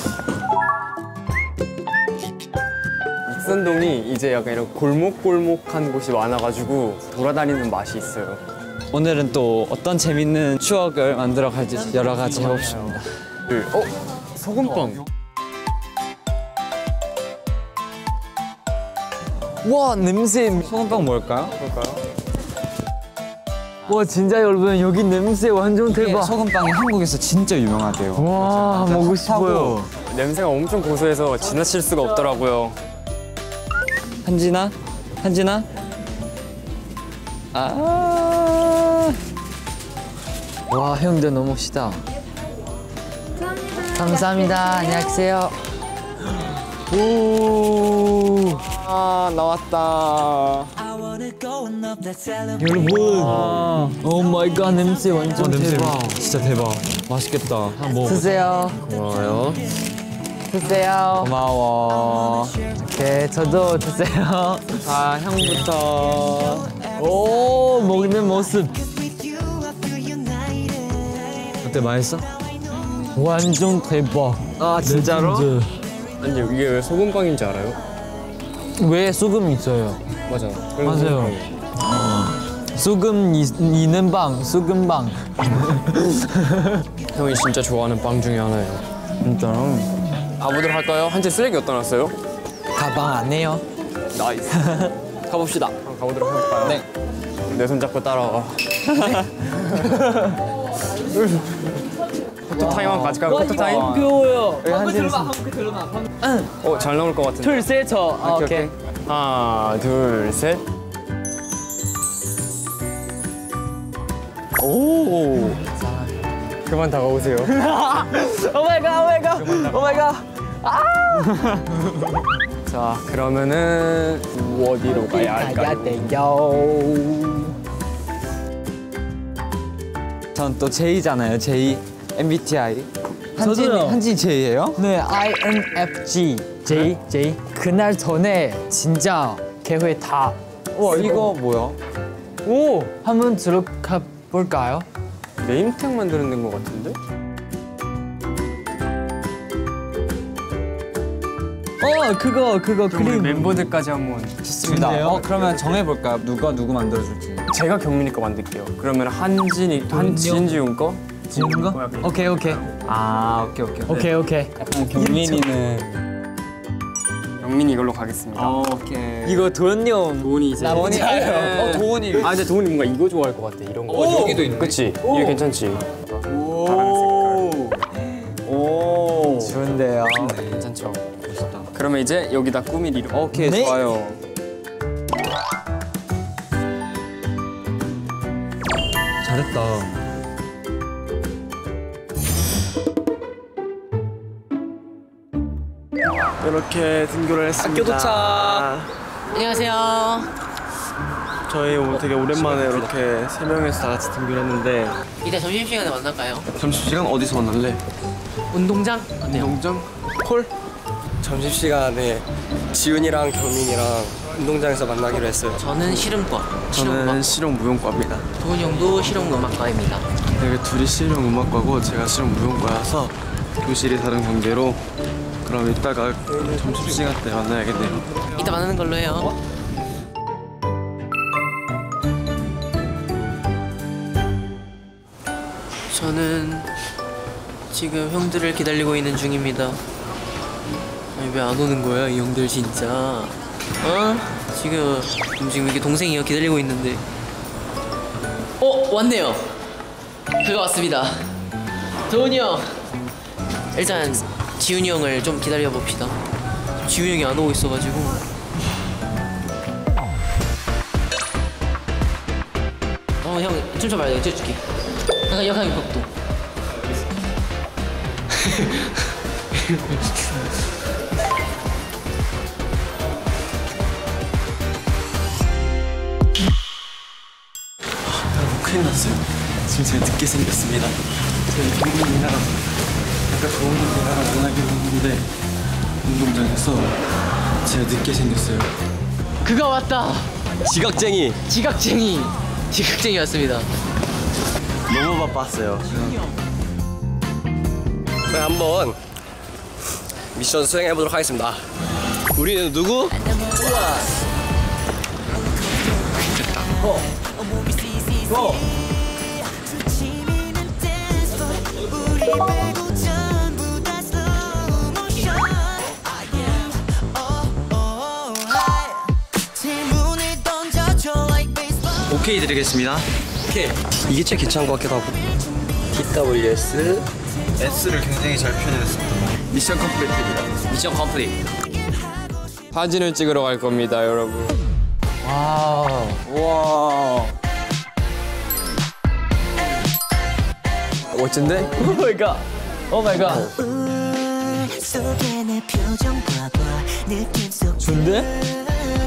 익선동이 이제 약간 이런 골목골목한 곳이 많아가지고 돌아다니는 맛이 있어요. 오늘은 또 어떤 재밌는 추억을 만들어 갈지 여러 가지 해봅시다. 어? 소금빵. 와, 냄새. 소금빵 뭘까요? 뭘까요? 와, 진짜 여러분 여기 냄새 완전 대박. 소금빵이 한국에서 진짜 유명하대요. 와, 먹고 싶어요. 냄새가 엄청 고소해서 지나칠 수가 없더라고요. 한진아? 한진아? 아. 와, 형들 너무 멋있다. 감사합니다. 감사합니다. 안녕하세요. 오. 아, 나왔다. 여러분. 아. 오 마이 갓, 냄새 완전 어, 냄새 대박. 진짜 대박. 맛있겠다. 한번 먹어보자. 드세요. 고마워요. 드세요. 고마워. 오케이, 저도 드세요. 아, 형부터. 오, 먹는 모습. 어때, 맛있어? 완전 대박. 아, 진짜로? 아니, 이게 왜 소금빵인지 알아요? 왜 소금이 있어요? 맞아. 맞아요. 소금 이, 있는 방, 소금빵. 형이 진짜 좋아하는 빵 중에 하나예요. 진짜로? 가보도록 할까요? 한지 쓰레기 어디다 놨어요? 가방 안에요. 나이스. 가봅시다. 한번 가보도록 해볼까요? 네. 내 손 잡고 따라와. 포토타임만 같이 가요. 포토타임? 귀여워요. 한번 들어봐, 한번 들어봐. 어, 잘 나올 것 같은데. 둘, 셋, 저. 아, 오케이. 오케이. 하나, 둘, 셋. 오. 그만 다가오세요. 오 마이 갓, 오 마이 갓. 오 마이 갓. 아! 자, 그러면은 어디로 가야 할까요? 전 또 제이잖아요, 제이. 엠비티아이. 한진, 저도요. 한진 제이예요? 네, 아이엔에프지. J, J. 그날 전에 진짜 계획 다. 와, 이거 뭐야? 오! 한번 들어가 볼까요? 네임택 만드는 것 같은데? 어, 그거, 그거 우리 그림. 멤버들까지 한번. 좋습니다. 어, 그러면 정해볼까요? 누가 누구 만들어줄지. 제가 경민이 거 만들게요. 그러면 한진이, 한진지훈 거? 지은 거? 오케이, 오케이. 아, 오케이, 오케이. 오케이, 오케이. 약간 경민이는. 경민이 이걸로 가겠습니다. 어, 오케이. 이거 도현이 형. 도훈이 이제. 나 뭔지 알아요. 어, 도훈이. 아, 근데 도훈이 뭔가 이거 좋아할 것 같아. 이런 거. 어, 여기도 있네. 그치? 이거 괜찮지? 오. 오. 좋은데요. 괜찮죠? 멋있다. 그러면 이제 여기다 꾸밀 이름. 오케이, 네. 좋아요. 잘했다. 이렇게 등교를 했습니다. 학교 도착. 안녕하세요. 저희 오- 되게 오랜만에 이렇게 세 명이서 다 같이 등교를 했는데 이따 점심시간에 만날까요? 점심시간 어디서 만날래? 운동장? 어때요? 운동장? 콜? 점심시간에 지훈이랑 경민이랑 운동장에서 만나기로 했어요. 저는 실험과. 저는 실용무용과입니다. 도훈이 형도 실험음악과입니다. 되게 둘이 실용음악과고 제가 실용무용과여서 교실이 다른 관계로 그럼 이따가 점심시간 때 만나야겠네요. 이따 만나는 걸로 해요. 저는 지금 형들을 기다리고 있는 중입니다. 아니 왜 안 오는 거야 이 형들 진짜. 어? 지금 지금 이게 동생이요 기다리고 있는데. 어 왔네요. 그거 왔습니다. 도훈이 형. 일단 지훈이 형을 좀 기다려 봅시다. 지훈이 형이 안 오고 있어가지고. 어 형 춤춰봐야 돼. 춤출게. 약간 약간 각도. 여러분 큰일 났어요. 지금 제가 늦게 생겼습니다. 저희 경민이랑 아까 도훈이랑 만나기로 했는데 운동장에서 진짜 늦게 생겼어요. 그가 왔다. 지각쟁이. 지각쟁이. 지각쟁이였습니다. 너무 바빴어요. 네, 한번 미션 수행해 보도록 하겠습니다. 우리는 누구? 어. 어. 오케이 드리겠습니다. 오케이. 이게 제일 괜찮은 것 같기도 하고. 티 더블유 에스 S를 굉장히 잘 표현했습니다. 미션 컴플리트입니다. 미션 컴플리트. 사진을 찍으러 갈 겁니다, 여러분. 와우. 와. 멋진데? 오 마이 갓. 오 마이 갓. 좋은데?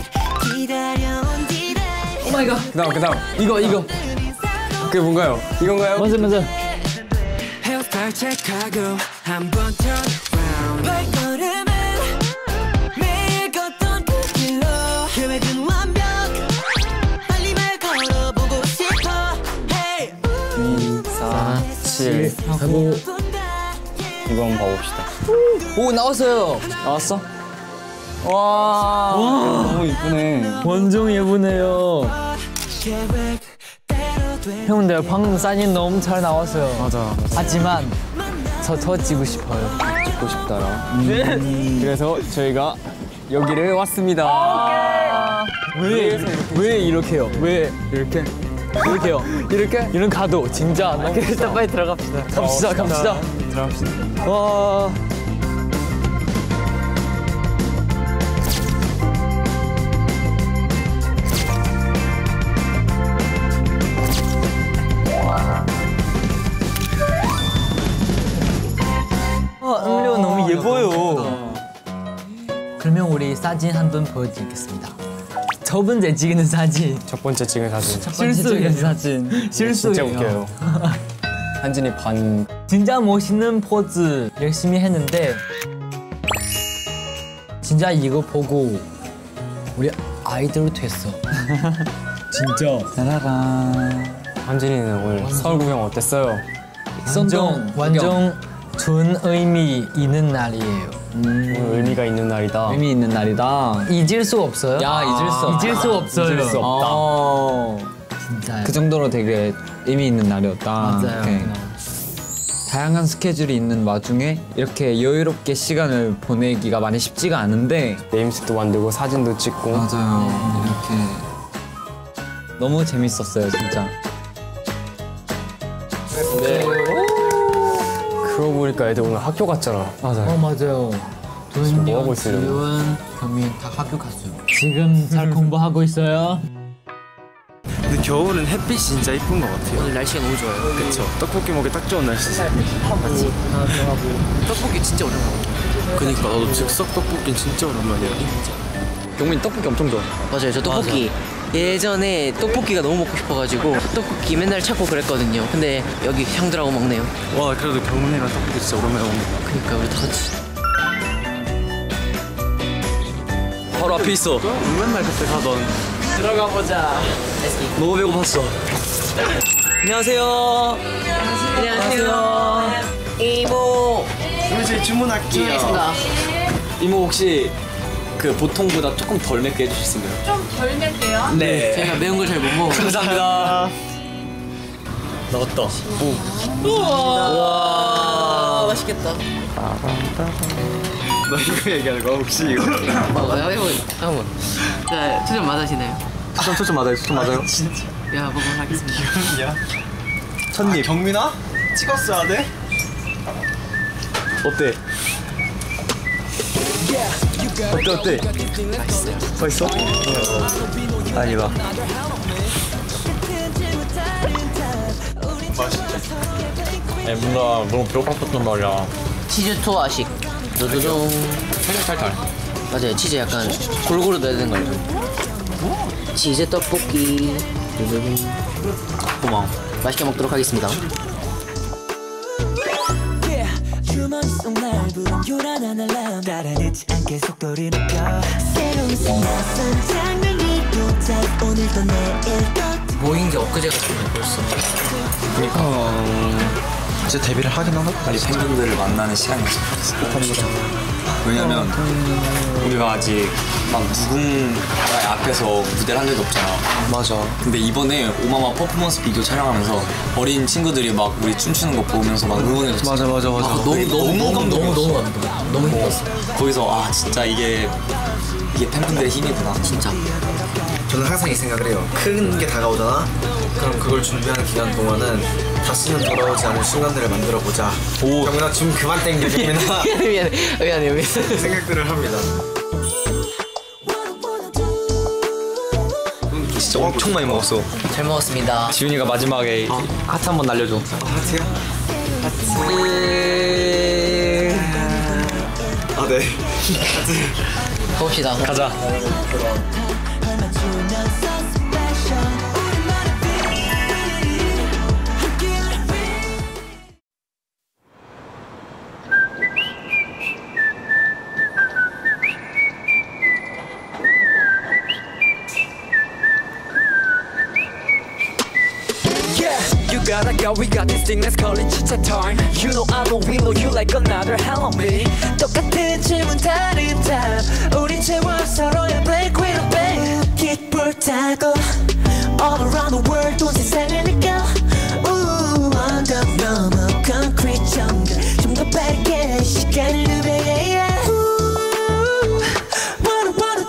오 마이 갓. 그다음 그다음 이거 이거. 그게 뭔가요? 이건가요? 맞아 맞아. 헤어스타일 체크하고 한번 turn around. 발걸음은 매일 걷던 그 길로 계획은 완벽. 빨리 말 걸어보고 싶어. Hey. 이, 사, 칠 하고 이거 한번 봐봅시다. 오 나왔어요. 나왔어? 와, 와. 너무 이쁘네. 완전 예쁘네요. 형들 방금 사진 너무 잘 나왔어요. 맞아. 맞아. 하지만 저 더 찍고 싶어요. 찍고 싶다라. 네. 그래서 저희가 여기를 왔습니다. 왜? 왜 이렇게요? 왜 이렇게? 이렇게요? 이렇게? 이런 가도 진짜 너무 일단 빨리 들어갑시다. 갑시다, 갑시다. 들어갑시다. 와. 아, 음료 너무 예뻐요. 그러면 우리 사진 한 번 보여드리겠습니다. 첫 번째 찍는 사진. 첫 번째 찍은 사진. 실수의 사진. 실수예요. 진짜 웃겨요. 한진이 반. 진짜 멋있는 포즈 열심히 했는데 진짜 이거 보고 우리 아이돌 됐어. 진짜. 짜라란. 한진이는 오늘 서울 구경 어땠어요? 완전 완전 좋은 의미 있는 날이에요. 음, 오늘 의미가 있는 날이다. 의미 있는 날이다. 잊을 수 없어요. 야, 잊을 수 없다. 잊을 수 없어요. 잊을 수 없다. 어, 진짜요. 그 정도로 되게 의미 있는 날이었다. 맞아요. 오케이. 다양한 스케줄이 있는 와중에 이렇게 여유롭게 시간을 보내기가 많이 쉽지가 않은데 네임스도 만들고 사진도 찍고. 맞아요. 이렇게 너무 재밌었어요, 진짜. 네. 그러고 보니까 애들 오늘 학교 갔잖아. 맞아요. 어 맞아요. 지금 뭐 하고 있어요? 지훈, 경민 다 학교 갔어요. 지금 잘 공부하고 있어요. 근데 겨울은 햇빛이 진짜 이쁜 것 같아요. 오늘 날씨가 너무 좋아요. 그쵸. 떡볶이 먹기 딱 좋은 날씨지. 맞지? 떡볶이 진짜 오랜만에. 그니까 나도 즉석 떡볶이 진짜 오랜만이야. 경민 떡볶이 엄청 좋아. 맞아요. 저 떡볶이 예전에 떡볶이가 너무 먹고 싶어가지고 떡볶이 맨날 찾고 그랬거든요. 근데 여기 형들하고 먹네요. 와 그래도 경민이랑 떡볶이 진짜 오랜만에 먹는 거. 그니까 우리 다 같이. 바로 앞에 있어. 맨날 그때 가던. 들어가 보자. 너무 배고팠어. 안녕하세요. 안녕하세요. 이모. 이제 주문할게요. 주문하겠습니다. 이모 혹시 그 보통보다 조금 덜 맵게 해주실 수 있나요? 좀 덜 맵게요? 네. 제가 매운 걸 잘 못 먹어. 감사합니다. 나왔다. 오. 우와. 맛있겠다. 너 이거 얘기하는 거야 혹시 이거? 먹어요? 해보 한번. 자, 초점 맞으시나요? 초점 초점 맞아요. 초점 맞아요. 진짜. 야, 먹으면 하겠습니다. 기분이야. 첫입. 아, 경민아? 찍었어야 돼? 어때? 어때 어때? 맛있어요. 맛있어? 아니다. 야, 뭔가 너무 배고팠단 말이야. 치즈 투어식. 두두둥. 탈탈탈. 맞아요. 치즈 약간 골고루 넣어야 되는 거예요. 치즈 떡볶이. 두두둥. 맛있게 먹도록 하겠습니다. 주머니 속 날 날 부른 요란한 알람 따라 늦지 않게 속도를 높여 새로운 낯선 장면이 도착 오늘도 내일도 모인 게 엊그제 같은데 벌써. 그러니까 어... 이제 데뷔를 하긴 하나? 빨리 팬분들을 만나는 시간이었어. 하는 거죠. 왜냐면 우리가 아직 막 누군가의 앞에서 무대를 한 적이 없잖아. 맞아. 근데 이번에 오마마 퍼포먼스 비디오 촬영하면서 어린 친구들이 막 우리 춤추는 거 보면서 막 응원해줬어. 맞아 맞아 맞아. 아, 너무 너무 너무 감동이었어. 너무 너무 감동. 너무 힘들었어. 거기서 아 진짜 이게 이게 팬분들의 힘이구나. 진짜. 저는 항상 이 생각을 해요. 큰 게 다가오잖아? 그럼 그걸 준비하는 기간 동안은 다시는 돌아오지 않을 순간들을 만들어 보자. 오. 경민아 줌 그만 땡겨. 경민아. 미안해 미안해 미안해. 생각들을 합니다. 진짜 엄청 많이 먹었어. 잘 먹었습니다. 지훈이가 마지막에 어. 하트 한번 날려줘. 하트요? 하트. 아 네. 하트. 봅시다. 가자. Gotta go, we got this thing, let's call it chit-chat time. You know I know, we know you like another hello me. 똑같은 질문 다른 답 우린 채워 서로의 black widow babe. 깃불 타고 all around the world 온 세상을 느껴. Ooh, 언덕 넘어 concrete 정글 좀 더 빠르게 시간을 누벼 yeah, yeah. Ooh, what I wanna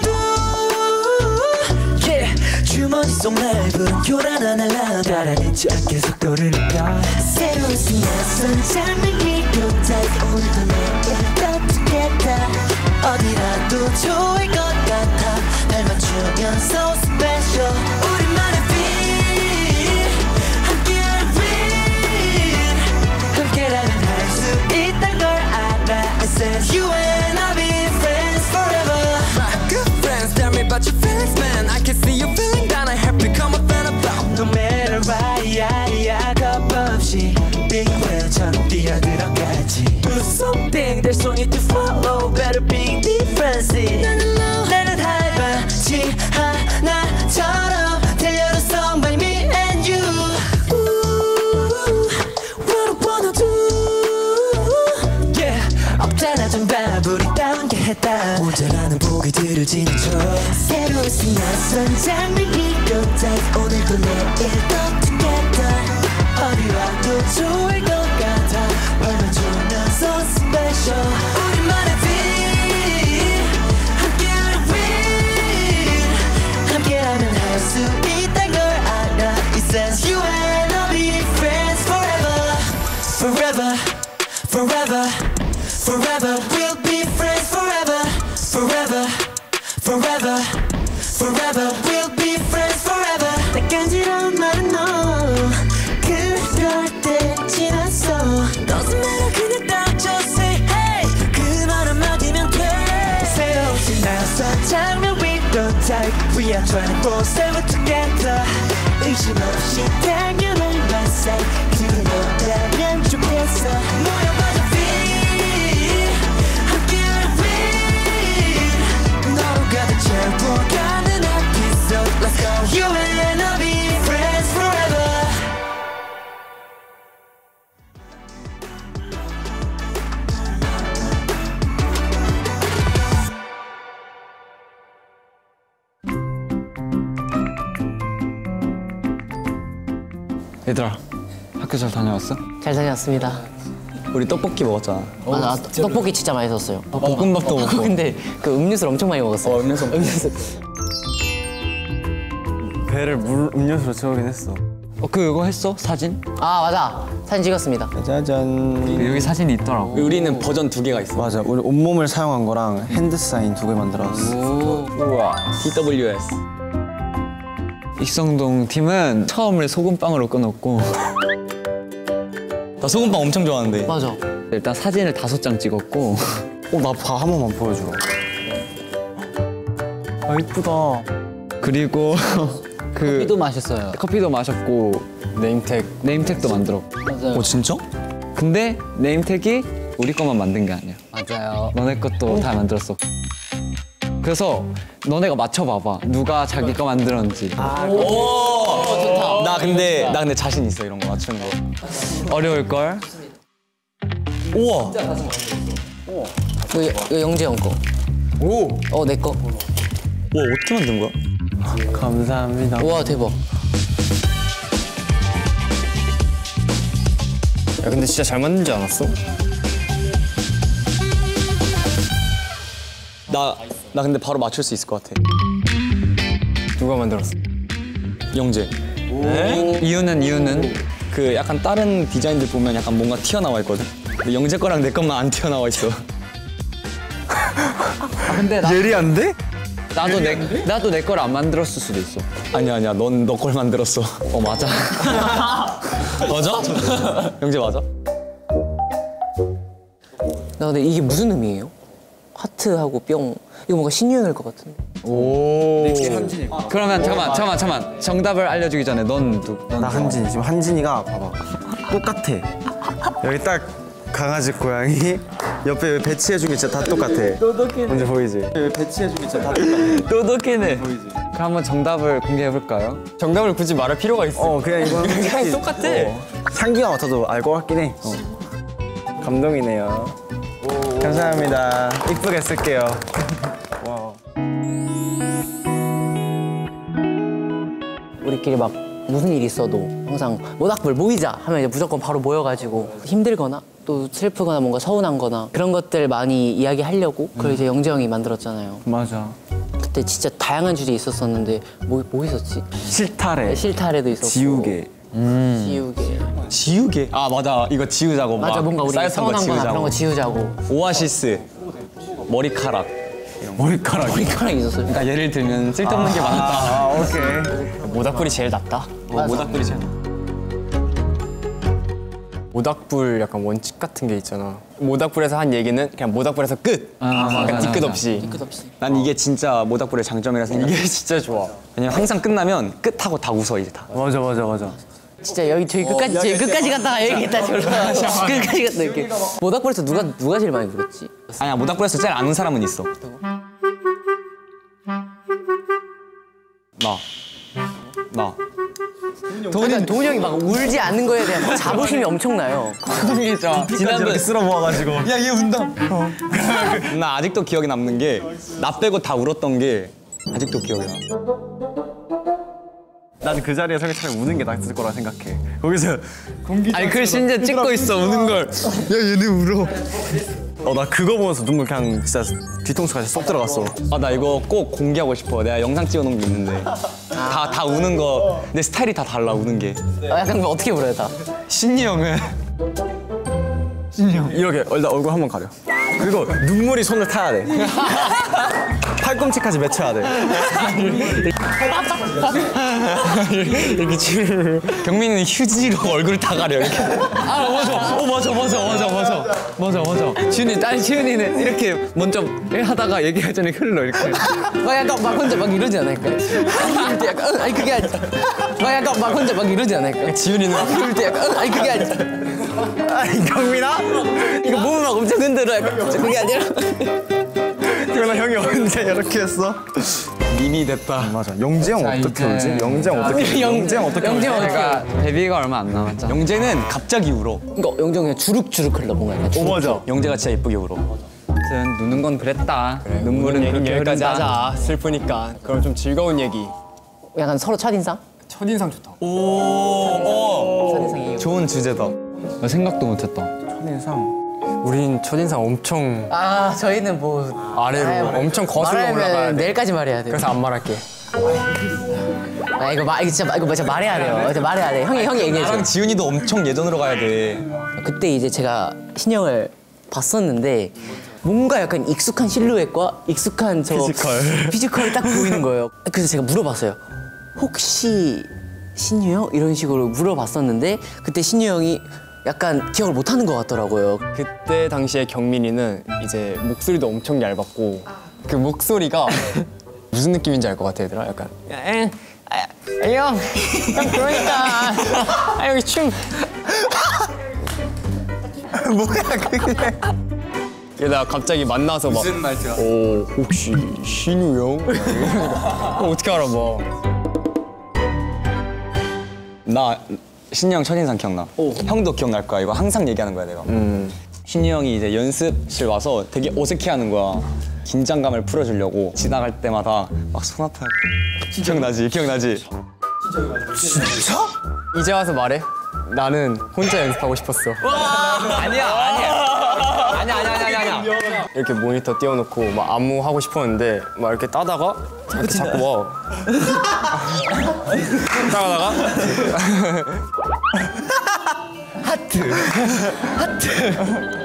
do yeah. 주머니 속 날 부른 요란한 알람 따라 늦지 않게 속도를 높여 새로운 낯선 장면이 도착 오늘도 내일도 together 어디라도 좋을 것 같아 날 맞추면 so special 우리만의 beat 함께하는 beat 함께라면 할 수 있단 걸 알아 It says you and I be friends forever My good friends tell me about your feelings man I can see you feeling down I have become a fan of love No matter why yeah, yeah, 겁 없이 Big whale처럼 뛰어들어가지 Do something there's no need to follow Better be different 나는 할바지 하나처럼 들려도 song by me and you Ooh, what I wanna do yeah. 없잖아 정답 우리 따윈 게 했다 모자라는 보기들을 지나쳐 새로운 낯선 장면이 도착 오늘도 내일도 together 어디와도 좋을 것 같아 얼마 주면 so special 우리만의 beat 함께하는 beat 함께라면 할 수 있단 걸 알아 It says you and I'll be friends forever Forever Forever Forever we'll be friends forever Forever Forever Forever we'll be friends forever 날 간지러운 말은 너 그럴 때 지났어 Doesn't matter 그냥 딱 just say hey 그 말 한마디면 돼 새로운 낯선 장면 we don't type We are twenty-four seven together 의심 없이 당연한 말살 그게 너라면 좋겠어 모여봐도 beat 함께하는 beat 너로 가득 채워가는 episode Let's go You and I'll be friends forever 얘들아 학교 잘 다녀왔어? 잘 다녀왔습니다. 우리 떡볶이 먹었잖아. 맞아, 아, 떡볶이 진짜 맛있었어요. 아, 볶음밥도 어, 먹고. 근데 그 음료수를 엄청 많이 먹었어요. 어, 음료수 음료수. 배를 물 음료수로 채우긴 했어. 어, 그거 했어? 사진? 아 맞아, 사진 찍었습니다. 짜잔. 여기 사진이 있더라고. 우리는 버전 두 개가 있어. 맞아, 우리 온몸을 사용한 거랑 핸드 사인 두 개 만들었어. 우와. 티 더블유 에스. 익성동 팀은 처음을 소금빵으로 끊었고 나 소금빵 엄청 좋아하는데. 맞아. 일단 사진을 다섯 장 찍었고 어, 나 봐, 한 번만 보여줘. 아, 이쁘다. 그리고 그 커피도 마셨어요. 커피도 마셨고 네임택. 네임택도 만들었고. 맞아요. 어, 진짜? 근데 네임택이 우리 것만 만든 게 아니야. 맞아요. 너네 것도 다 만들었어. 그래서 너네가 맞춰봐봐. 누가 자기 거 만들었는지. 아, 오, 좋다. 나 근데 나 근데 자신 있어 이런 거 맞추는 거. 어려울 걸. 우와. 이거, 이거 영재 형 거. 오. 어, 내 거. 와 어떻게 만든 거야? 감사합니다. 우와, 대박. 야, 근데 진짜 잘 만들지 않았어? 나, 나 근데 바로 맞출 수 있을 것 같아. 누가 만들었어? 영재. 네? 이유는 이유는 그 약간 다른 디자인들 보면 약간 뭔가 튀어나와 있거든. 근데 영재 거랑 내 것만 안 튀어나와 있어. 아, 근데 나, 예리한데? 나도 내 나도 내 걸 안 만들었을 수도 있어. 아니야 아니야 넌 너 걸 만들었어. 어 맞아. 맞아? 영재 맞아? 나 근데 이게 무슨 의미예요? 하트하고 뿅. 이거 뭔가 신유행일 것 같은데. 오. 그러면 잠깐만 잠깐만 잠깐만 정답을 알려주기 전에 넌 누? 나 한진이. 지금 한진이가 봐봐. 똑같아. 여기 딱 강아지 고양이. 옆에 여기 배치해준 게 진짜 다 똑같아. 뭔지 보이지? 여기 배치해준 게 진짜 다 똑같아. 똑똑해네. 보이지? 그럼 한번 정답을 공개해 볼까요? 정답을 굳이 말할 필요가 있어. 어 그냥 이건 그냥 똑같아. 어. 향기가 맡아도 알 것 같긴 해. 어. 감동이네요. 오. 감사합니다. 이쁘게 쓸게요. 와. 우리끼리 막 무슨 일 있어도 항상 모닥불 모이자 하면 이제 무조건 바로 모여가지고 힘들거나 또 슬프거나 뭔가 서운한 거나 그런 것들 많이 이야기하려고 그걸 이제 영재 형이 만들었잖아요. 맞아. 그때 진짜 다양한 주제 있었었는데 뭐, 뭐 있었지? 실타래. 실타래도 있었고 지우개. 음. 지우개. 지우개? 아 맞아 이거 지우자고 맞아 막 뭔가 우리 쌓였던 거 서운한 거나 지우자고. 그런 거 지우자고. 오아시스. 머리카락. 머리카락. 머리카락 있었어요. 그러니까 예를 들면 쓸데없는 아, 게 많다. 아, 오케이. 모닥불이 제일 낫다. 어, 모닥불이 제일 낫다. 모닥불 약간 원칙 같은 게 있잖아. 모닥불에서 한 얘기는 그냥 모닥불에서 끝. 아, 약간 맞아, 뒤끝 맞아. 없이. 뒤끝 없이. 난 이게 진짜 모닥불의 장점이라 생각해. 이게 진짜 좋아. 왜냐면 항상 끝나면 끝하고 다 웃어 이제 다. 맞아 맞아 맞아. 진짜 여기 저기 끝까지 저기 끝까지 갔다가 여기 다시 올라가. 끝까지 갔다 이렇게. 모닥불에서 누가 누가 제일 많이 울었지? 아니야 모닥불에서 제일 아는 사람은 있어. 나. 나. 도훈이 도훈이 형이 막 울지 않는 거에 대한 자부심이 엄청나요. 그게 지난번 쓸어 모아가지고. 야 얘 운다. 나 아직도 기억에 남는 게 나 빼고 다 울었던 게 아직도 기억이 나. 난 그 자리에 서기 차라리 우는 게 낫을 거라 생각해. 거기서 공기. 아니 그걸 심지어 찍고 있어 우는 걸. 야 얘네 울어. 어 나 그거 보면서 눈물 그냥 진짜 뒤통수가 쏙 들어갔어. 아 나 이거 꼭 공개하고 싶어. 내가 영상 찍어놓은 게 있는데 다 다 우는 거 내 스타일이 다 달라 우는 게. 어, 약간 뭐 어떻게 울어요 다? 신이 형은 신이 형 이렇게 일단 얼굴 한번 가려. 그리고 눈물이 손을 타야 돼. 팔꿈치까지 맺혀야 돼. 이렇게 지금 경민이는 휴지로 얼굴을 다 가려 이렇게. 아 맞아. 어 맞아 맞아 맞아 맞아 맞아 맞아. 지훈이 딸 지훈이는 이렇게 먼저 하다가 얘기할 전에 흘러 이렇게. 막 약간 막 혼자 막 이러지 않을까? 약간 응, 아니 그게 아니라 막 약간 막 혼자 막 이러지 않을까? 지훈이는 이럴 때 약간 응, 아니 그게 아니라 아니 경민아? 이거 몸을 막 엄청 흔들어 약간 그게 아니라 그러나 형이 언제 이렇게 했어? 밈이 됐다. 맞아. 영재 형 어떻게 이제- 울지? 영재 형 어떻게? 영- 영재 형 어떻게? 영재 형 울지? 내가 데뷔가 얼마 안 남았잖아. 영재는 갑자기 울어. 이거 영정 그냥 주룩주룩 흘러 뭔가 약간 주룩. 맞아. 영재가 진짜 예쁘게 울어. 아무튼 우는 건 그랬다. 눈물은 그렇게 얘기 여기까지 흐른다. 하자. 슬프니까. 그럼 좀 즐거운 얘기. 약간 서로 첫인상? 첫인상 좋다. 오, 어. 첫인상 얘기. 좋은 주제다. 나 생각도 못했다. 첫인상. 우린 첫인상 엄청 아 저희는 뭐 아래로 아유, 엄청 거슬러 말하면 올라가야 돼. 내일까지 말해야 돼. 그래서 안 말할게. 아 이거 말 이거 진짜 이거 진짜 말해야 돼요. 진짜 말해야 돼. 형이 형이 얘기해 줘. 나랑 지훈이도 엄청 예전으로 가야 돼. 그때 이제 제가 신영을 봤었는데 뭔가 약간 익숙한 실루엣과 익숙한 저 피지컬. 피지컬이 딱 보이는 거예요. 그래서 제가 물어봤어요. 혹시 신유 형? 이런 식으로 물어봤었는데 그때 신유 형이 약간 기억을 못하는 것 같더라고요. 그때 당시에 경민이는 이제 목소리도 엄청 얇았고 그 목소리가 무슨 느낌인지 알 것 같아 얘들아. 약간 에, 아, 아, 형, 형 그러니까 아 여기 춤 뭐야 그게? 나 갑자기 만나서 막 무슨 말투야? 오 혹시 신우 형? 어떻게 알아봐? 나 신이 형 첫인상 기억나. 형도 기억날 거야. 이거 항상 얘기하는 거야 내가. 음. 신이 형이 이제 연습실 와서 되게 어색해하는 거야. 긴장감을 풀어주려고 지나갈 때마다 막 손 아파. 기억나지? 기억나지? 진짜? 이제 와서 말해? 나는 혼자 연습하고 싶었어. 아니야 아니야. 아니야 아니야 아니야 아니야. 이렇게 모니터 띄워놓고 막 안무 하고 싶었는데 막 이렇게 따다가 이렇게 자꾸 막 따다가 하트 하트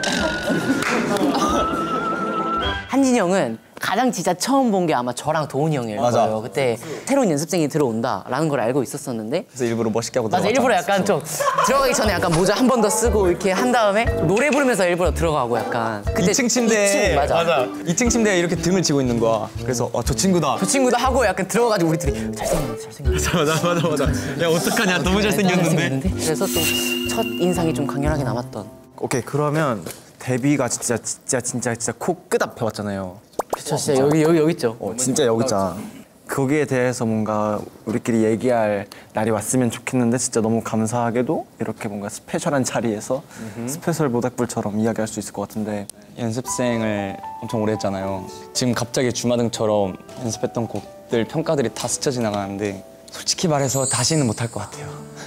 한진이 형은 가장 진짜 처음 본 게 아마 저랑 도훈이 형일 맞아. 거예요. 그때 새로운 연습생이 들어온다라는 걸 알고 있었었는데 그래서 일부러 멋있게 하고 맞아, 들어갔잖아. 일부러 약간 좀 들어가기 전에 약간 모자 한 번 더 쓰고 이렇게 한 다음에 노래 부르면서 일부러 들어가고 약간 그때 이 층 침대에 이 층, 맞아. 이 층 침대에 이렇게 등을 치고 있는 거야. 그래서 어, 저 친구다. 저 친구도 하고 약간 들어가가지고 우리들이 잘생겼네 잘생겼네 맞아 맞아 맞아. 야 어떡하냐 너무 잘생겼는데. 그래서 좀 첫 인상이 좀 강렬하게 남았던. 오케이 그러면 데뷔가 진짜 진짜 진짜 진짜 코 끝 앞에 왔잖아요. 그쵸 진짜 여기 여기 여기 있죠. 어, 진짜 여기 있잖아. 거기에 대해서 뭔가 우리끼리 얘기할 날이 왔으면 좋겠는데 진짜 너무 감사하게도 이렇게 뭔가 스페셜한 자리에서 음흠. 스페셜 모닥불처럼 이야기할 수 있을 것 같은데 연습생을 엄청 오래 했잖아요. 지금 갑자기 주마등처럼 연습했던 곡들 평가들이 다 스쳐 지나가는데 솔직히 말해서 다시는 못할 것 같아요.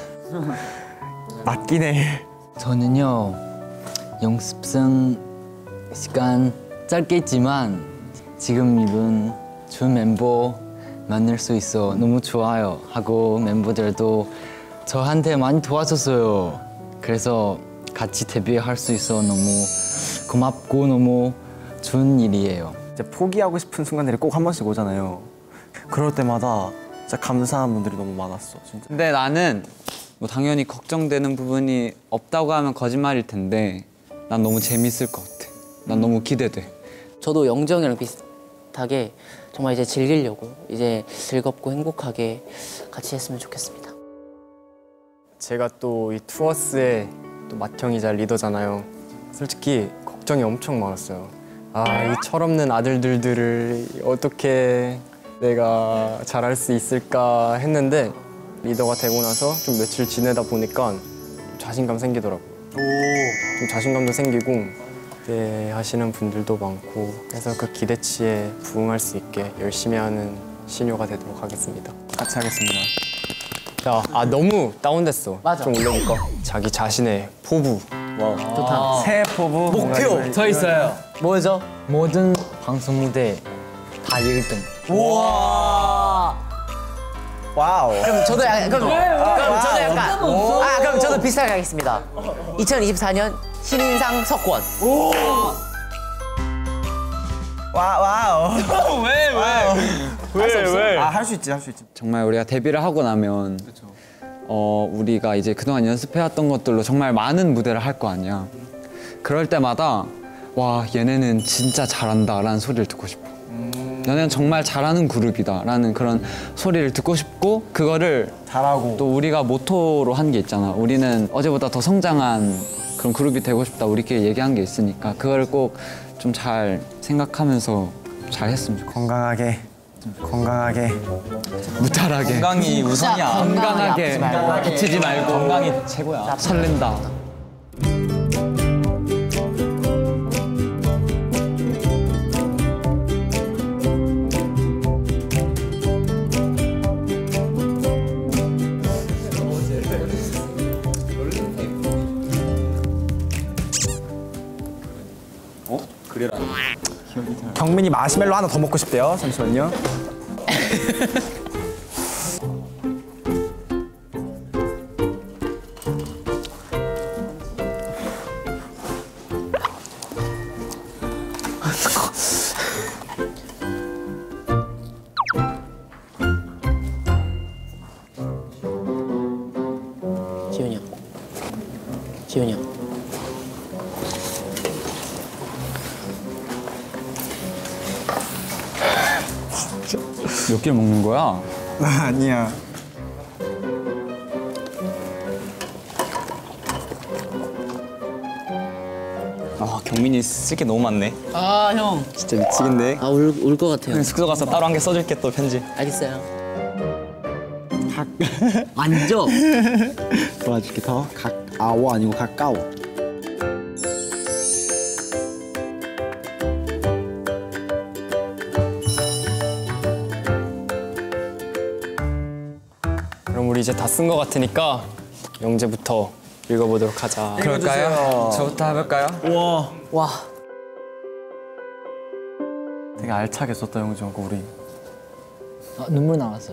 맞긴 해. 저는요 연습생 시간 짧겠지만 지금 이번 준 멤버 만날 수 있어 너무 좋아요 하고 멤버들도 저한테 많이 도와줬어요. 그래서 같이 데뷔할 수 있어 너무 고맙고 너무 좋은 일이에요. 이제 포기하고 싶은 순간들이 꼭 한 번씩 오잖아요. 그럴 때마다 진짜 감사한 분들이 너무 많았어 진짜. 근데 나는 뭐 당연히 걱정되는 부분이 없다고 하면 거짓말일 텐데 난 너무 재밌을 것 같아. 난 너무 기대돼. 저도 영정이랑 비슷하게 정말 이제 즐기려고 이제 즐겁고 행복하게 같이 했으면 좋겠습니다. 제가 또 이 투어스의 또 맏형이자 리더잖아요. 솔직히 걱정이 엄청 많았어요. 아, 이 철없는 아들들들을 어떻게 내가 잘할 수 있을까 했는데 리더가 되고 나서 좀 며칠 지내다 보니까 자신감 생기더라고요. 좀 자신감도 생기고 기대하시는 분들도 많고 그래서 그 기대치에 부응할 수 있게 열심히 하는 신효가 되도록 하겠습니다. 같이 하겠습니다. 자, 아 너무 다운됐어. 맞아. 좀 올려볼까? 자기 자신의 포부. 와, 좋다. 새해 포부 목표 저 있어요. 뭐죠? 모든 방송 무대 다 일 등. 우와. 와우. 그럼 저도 약간 그럼, 그럼 저도 약간 아 그럼 저도 비슷하게 하겠습니다. 이천이십사 년 신인상 석권. 오. 와 와우. 왜 왜? 왜 왜? 아 할 수 있지 할 수 있지. 정말 우리가 데뷔를 하고 나면 어 우리가 이제 그동안 연습해왔던 것들로 정말 많은 무대를 할 거 아니야. 그럴 때마다 와 얘네는 진짜 잘한다라는 소리를 듣고 싶어. 너네는 정말 잘하는 그룹이다라는 그런 소리를 듣고 싶고 그거를 잘하고 또 우리가 모토로 한 게 있잖아. 우리는 어제보다 더 성장한 그런 그룹이 되고 싶다 우리끼리 얘기한 게 있으니까 그걸 꼭 좀 잘 생각하면서 잘 했으면 좋겠어. 건강하게 건강하게 무탈하게 건강이 우선이야. 건강하게 다치지 말고 건강이 최고야. 설렌다. 어? 그래라. 경민이 마시멜로 하나 더 먹고 싶대요. 잠시만요. 지훈이 형. 지훈이 형. 몇 개를 먹는 거야? 아니야. 아 경민이 쓸 게 너무 많네. 아 형. 진짜 미치겠네. 아울울 것 같아요. 숙소 가서 따로 한 개 써줄게 또 편지. 알겠어요. 앉아. 도와줄게 더. 가까워 아니고 가까워. 그럼 우리 이제 다 쓴 거 같으니까 영재부터 읽어보도록 하자. 그럴까요? 저부터 해볼까요? 와. 와. 되게 알차게 썼다 영정 우리. 아, 눈물 나왔어.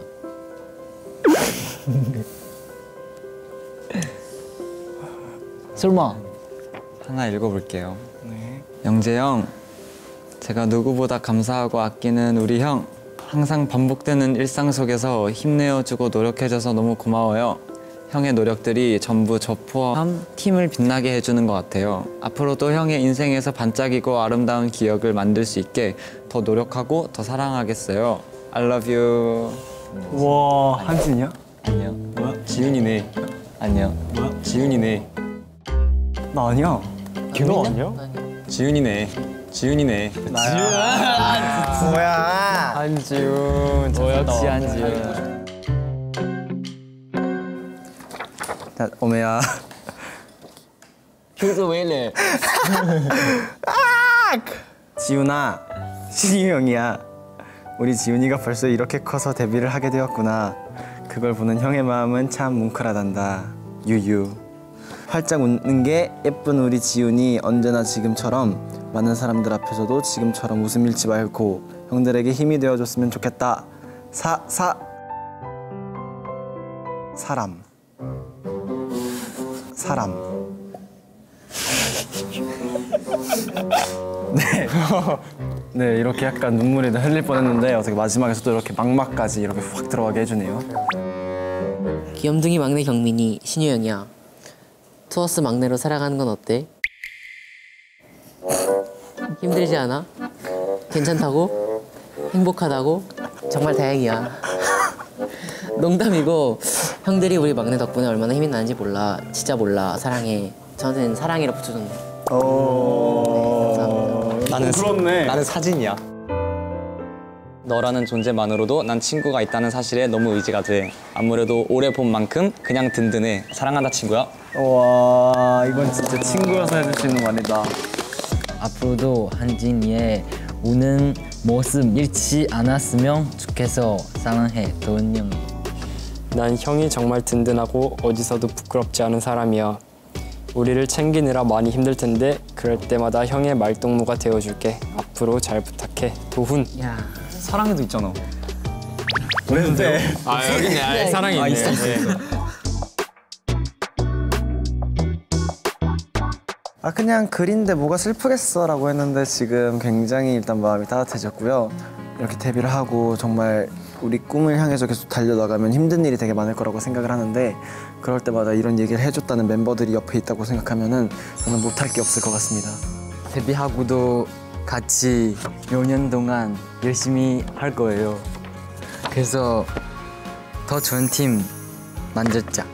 설마. 하나 읽어볼게요. 네. 영재 형, 제가 누구보다 감사하고 아끼는 우리 형. 항상 반복되는 일상 속에서 힘내어주고 노력해줘서 너무 고마워요. 형의 노력들이 전부 저 포함 팀을 빛나게 해주는 것 같아요. 앞으로도 형의 인생에서 반짝이고 아름다운 기억을 만들 수 있게 더 노력하고 더 사랑하겠어요. I love you. 와, 한진이야? 안녕. 뭐야? 지훈이네. 안녕. 뭐야? 지훈이네. 나 아니야. 너 아니야? 지훈이네. 지훈이네. 나야. 뭐야? 한지훈. 역시 한지훈. 자, 오메야. 그래서 왜 이래? 지훈아, 신유 형이야. 우리 지훈이가 벌써 이렇게 커서 데뷔를 하게 되었구나. 그걸 보는 형의 마음은 참 뭉클하단다. 유유. 활짝 웃는 게 예쁜 우리 지훈이 언제나 지금처럼 많은 사람들 앞에서도 지금처럼 웃음 잃지 말고 형들에게 힘이 되어줬으면 좋겠다. 사, 사. 사람. 사람. 네. 네, 이렇게 약간 눈물이 흘릴 뻔했는데 어떻게 마지막에서도 이렇게 막막까지 이렇게 확 들어가게 해주네요. 귀염둥이 막내 경민이 신유 형이야. 투어스 막내로 살아가는 건 어때? 힘들지 않아? 괜찮다고? 행복하다고? 정말 다행이야. 농담이고 형들이 우리 막내 덕분에 얼마나 힘이 나는지 몰라. 진짜 몰라. 사랑해. 저한테는 사랑이라 붙여줬네. 오... 네, 나는 부럽네. 나는 사진이야. 너라는 존재만으로도 난 친구가 있다는 사실에 너무 의지가 돼. 아무래도 오래 본 만큼 그냥 든든해. 사랑한다 친구야. 와, 이건 진짜 친구여서 해줄 수 있는 말이다. 앞으로도 한진이의 우는 모습 잃지 않았으면 좋겠어. 사랑해, 도훈 형. 난 형이 정말 든든하고 어디서도 부끄럽지 않은 사람이야. 우리를 챙기느라 많이 힘들 텐데 그럴 때마다 형의 말동무가 되어줄게. 앞으로 잘 부탁해, 도훈. 야, 사랑해도 있잖아. 왜? 아 여기 있네. 아, 사랑이 있네. 아, 있어, 있어, 있어. 아 그냥 글인데 뭐가 슬프겠어 라고 했는데 지금 굉장히 일단 마음이 따뜻해졌고요. 이렇게 데뷔를 하고 정말 우리 꿈을 향해서 계속 달려나가면 힘든 일이 되게 많을 거라고 생각을 하는데 그럴 때마다 이런 얘기를 해줬다는 멤버들이 옆에 있다고 생각하면은 저는 못할 게 없을 것 같습니다. 데뷔하고도 같이 몇 년 동안 열심히 할 거예요. 그래서 더 좋은 팀 만들자.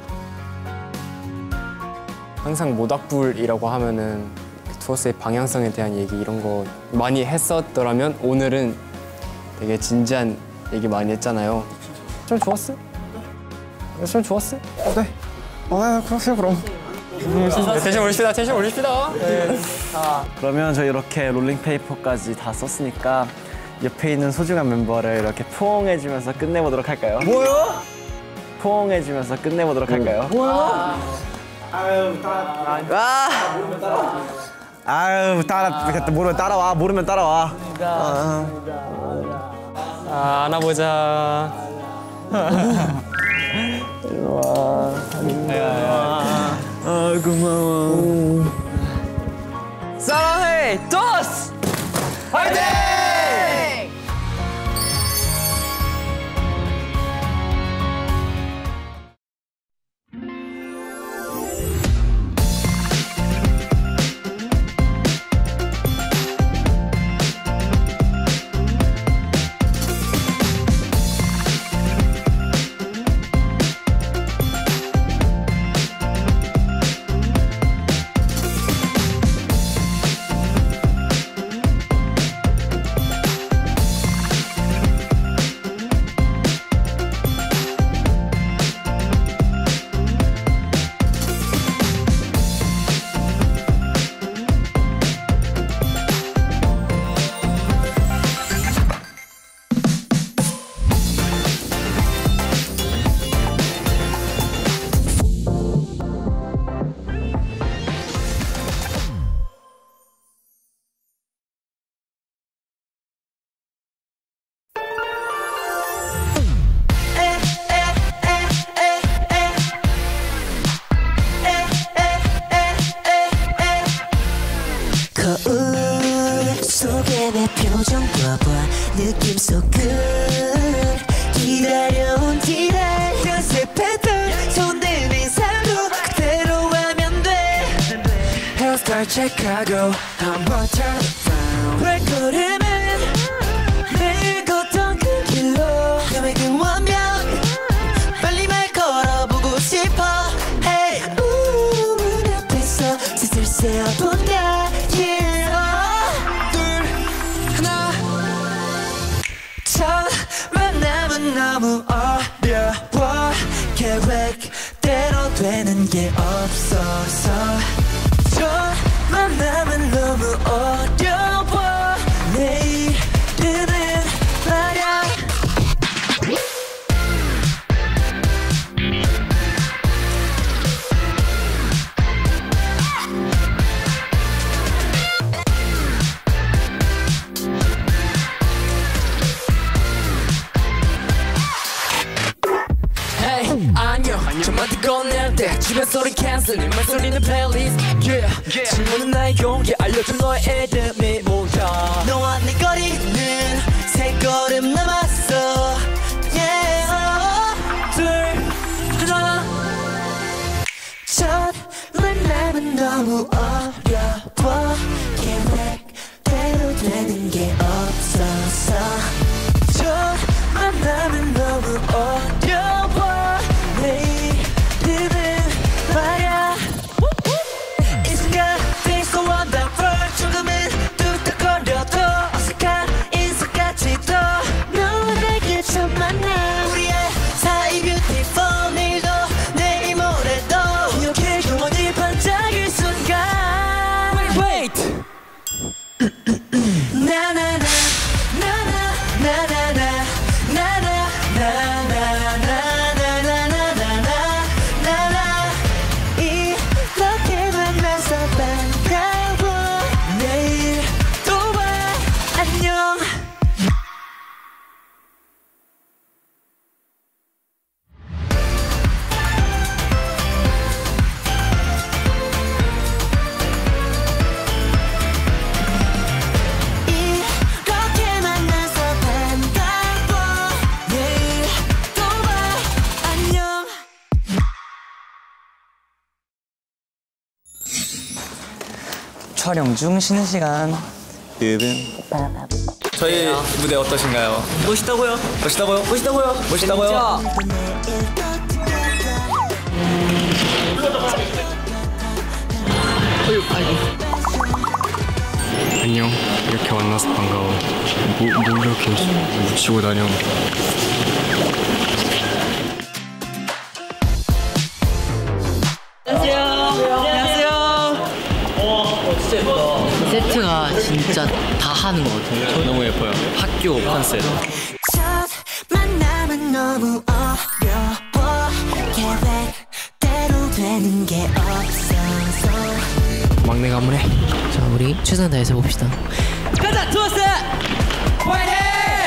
항상 모닥불이라고 하면은 투어스의 방향성에 대한 얘기 이런 거 많이 했었더라면 오늘은 되게 진지한 얘기 많이 했잖아요. 좀 좋았어? 좀 좋았어? 어, 네. 어, 네, 그러세요 그럼. 텐션 올립시다. 텐션 올립시다. 네. 자, 그러면 저희 이렇게 롤링페이퍼까지 다 썼으니까 옆에 있는 소중한 멤버를 이렇게 포옹해주면서 끝내보도록 할까요? 뭐요? 포옹해주면서 끝내보도록 할까요? 뭐요? 아유 따라 아 모르면 따라와. 아유 따라 모르면 따라와. 모르면 따라와. 아, 아 안아보자. 일로 와. 아 고마워. 사랑해 토스. 화이팅! 표정 봐봐 느낌 so good 기다려온 디날 연습했던 손든 인사로 그대로 하면 돼 헤어스타일 체크하고 한번 turn around 발걸음은 매일 걷던 그 길로 계획은 완벽 빨리 말 걸어보고 싶어 Hey 우 문 앞에서 슬슬 세어본다 Yeah 둘 하나 첫 만남은 너무 어려워 계획대로 되는 게 없어서 첫 만남은 너무 어려워 내일은 말야 안녕 저만 듣고 낼때 주변 소리 캔슬 내 말소리는 플레이리스트 yeah. yeah. 질문은 나의 용기 알려줘 너의 이름이 뭐야 너와 내 거리는 세 걸음 남았어 yeah. 둘 하나 첫 만남은 너무 어려워 계획대로 되는 게 없어서 첫 만남은 너무 어려워 내일은 말야 이 순간 feel so wonderful 조금은 뚝딱거려도 어색한 인사까지도 너와 내게 첫 만남 우리의 사이 beautiful 내일도 내일 모레도 기억해 영원히 반짝일 순간 Wait wait 나나나 나나 나나나 나나 나나나 촬영 중 쉬는 시간 흡은 저희 무대 어떠신가요? 멋있다고요? 멋있다고요? 멋있다고요? 멋있다고요? 안녕 이렇게 만나서 반가워 뭐, 뭘 이렇게 묻히고 다녀 세트가 진짜 다 하는 것 같아요. 너무 예뻐요. 학교 컨셉. 첫 만남은 너무 어려워 계획대로 되는 게 없어서 막내 가문에 자 우리 최선 다해서 봅시다. 가자 투어스 화이팅!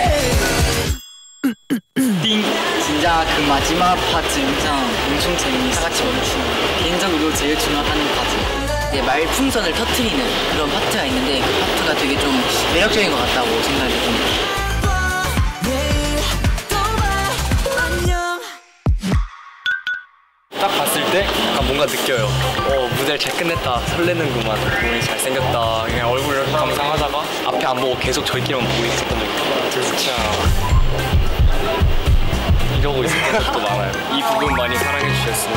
진짜 그 마지막 파트 영상 엄청 재밌어. 다 같이 멈추는 개인적으로 제일 중요한 파트. 이제 말풍선을 터트리는 그런 파트가 있는데 그 파트가 되게 좀 매력적인 것 같다고 생각이 듭니다. 딱 봤을 때 약간 뭔가 느껴요. 어 무대를 잘 끝냈다 설레는구만 동훈이 잘생겼다 그냥 얼굴 이렇게 감상하다가 앞에 안 보고 계속 저희끼리만 보고 있었던 적이 있어요. 진짜 이러고 있을 때도 많아요. 이 부분 많이 사랑해 주셨으면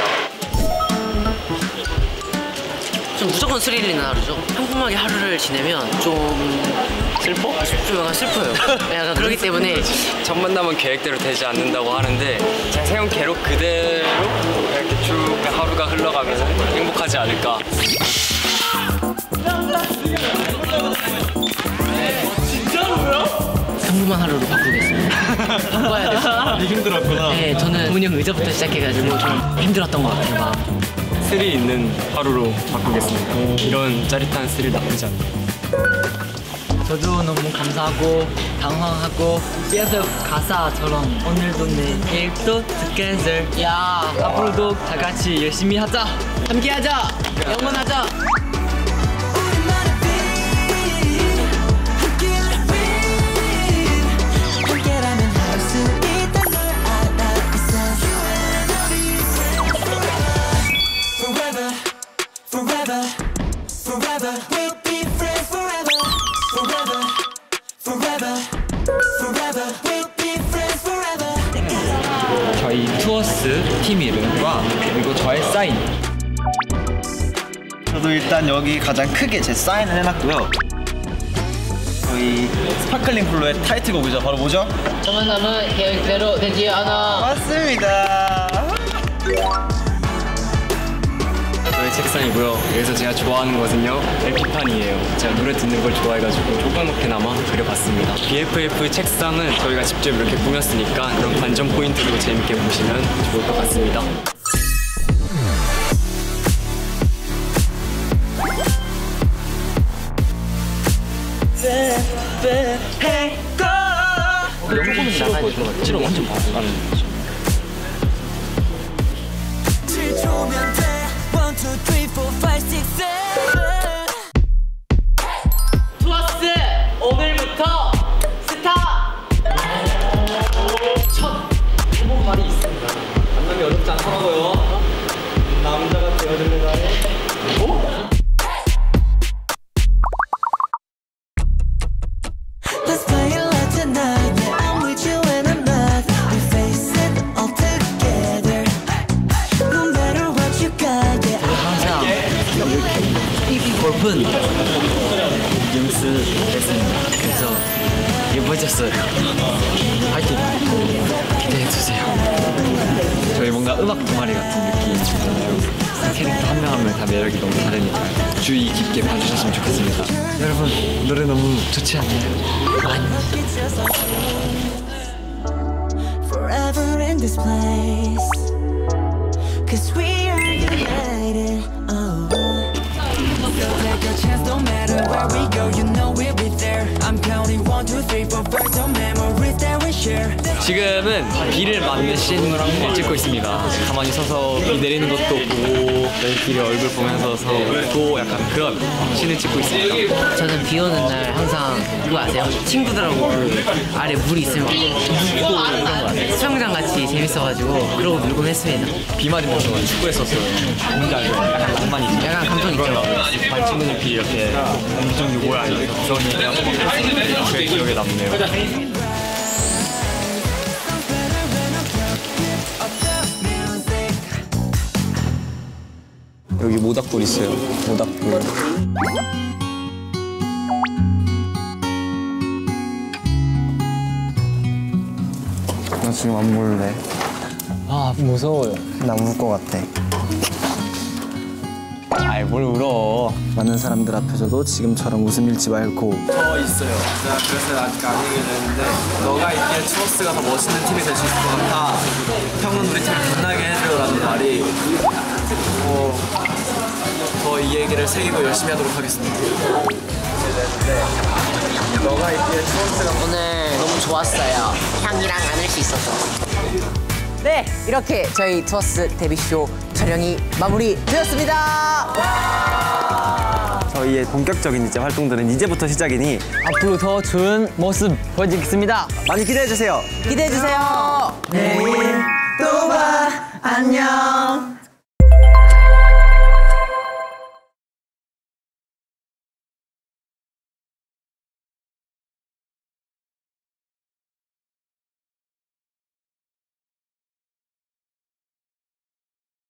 좀 무조건 스릴 있는 하루죠. 평범하게 하루를 지내면 좀 슬퍼? 좀 약간 슬퍼요. 약간 그렇기 때문에 첫 만남은 계획대로 되지 않는다고 하는데 제가 세운 계획 그대로 이렇게 쭉 하루가 흘러가면서 행복하지 않을까. 진짜로요? 평범한 하루로 바꾸겠습니다. 바꿔야 돼요. 힘들었구나. 네, 저는 운영 의자부터 시작해가지고 좀 힘들었던 것 같아요. 마음. 스릴 있는 하루로 바꾸겠습니다. 이런 짜릿한 스릴 나쁘지 않네요. 저도 너무 감사하고 당황하고 계속 가사처럼 오늘도 내일도 together 야 앞으로도 다 같이 열심히 하자 함께하자 영원하자 우리만의 빛 함께 forever, forever. We'll be friends forever, forever, forever, forever. We'll be friends forever. 저희 투어스 팀 이름과 그리고 저의 사인. 저도 일단 여기 가장 크게 제 사인을 해놨고요. 저희 스파클링 블루의 타이틀곡이죠. 바로 뭐죠? 소문남은 계획대로 되지 않아. 맞습니다. 저의 책상이고요. 여기서 제가 좋아하는 것은요, 에피판이에요. 제가 노래 듣는 걸 좋아해가지고 조그맣게나마 그려봤습니다. 비에프에프 책상은 저희가 직접 이렇게 꾸몄으니까 그런 관전 포인트로 재밌게 보시면 좋을 것 같습니다. 영국은 나가지고 지금 완전 바로 칠 초면 돼. one, two, three, four, five, six, seven. 투어스 오늘부터 스타. 첫 한국말이 있습니다. 만나기 어렵지 않더라고요. 남자가 되어주는 날에. 오? Let's play it like tonight. Yeah, I'm with you and I'm not. We face it all together. No matter what you got. Yeah, 항상 이렇게 골프는 연습했습니다. 그래서 예뻐졌어요. 화이팅! 기대해주세요. 저희 뭔가 음악 동아리 같은 느낌이잖아요. 캐릭터 한 명 한 명 다 매력이 너무 다르니까요. 주의 깊게 봐주셨으면 좋겠습니다. 여러분, 노래 너무 좋지 않나요? 많이. forever in this place. Cause we are united. Oh. Take a chance, no matter where we go, you know we'll be there. I'm counting one, two, three, four, five, the memories that we share. 지금은 비를 맞는 씬을 찍고 있습니다. 가만히 서서 비 내리는 것도 보고 비를 얼굴 보면서 또 약간 그런 씬을 찍고 있습니다. 저는 비 오는 날 항상 그거 아세요? 친구들하고 그 아래 물이 있으면 묻고 그런 거 아세요? 수영장 같이 재밌어가지고 그러고 놀곤 했습니다. 비 맞으면서 축구했었어요. 뭔지 알죠? 약간 낭만이죠. 약간 감성 있죠. 발 찍는 비 이렇게 엄청 요거야 이렇게 그런 얘기하고 막 그게 기억에 남네요. 여기 모닥불 있어요. 모닥불. 나 지금 안 볼래. 아 무서워요. 나 울 것 같아. 아이 뭘 울어. 많은 사람들 앞에서도 지금처럼 웃음 잃지 말고. 저 있어요. 제가 그래서 아직 안 얘기했는데 너가 있기에 투어스가 더 멋있는 팀이 될 수 있을 것 같아. 형은 우리 팀을 빛나게 해줘라는 말이 어, 더 이 얘기를 새기고 열심히 하도록 하겠습니다. 너가 있기에 투어스가 오늘 너무 좋았어요. 형이랑 안을 수 있어서. 네, 이렇게 저희 투어스 데뷔쇼 촬영이 마무리되었습니다. 저희의 본격적인 이제 활동들은 이제부터 시작이니 앞으로 더 좋은 모습 보여드리겠습니다. 많이 기대해주세요. 기대해주세요. 내일 또 봐. 안녕.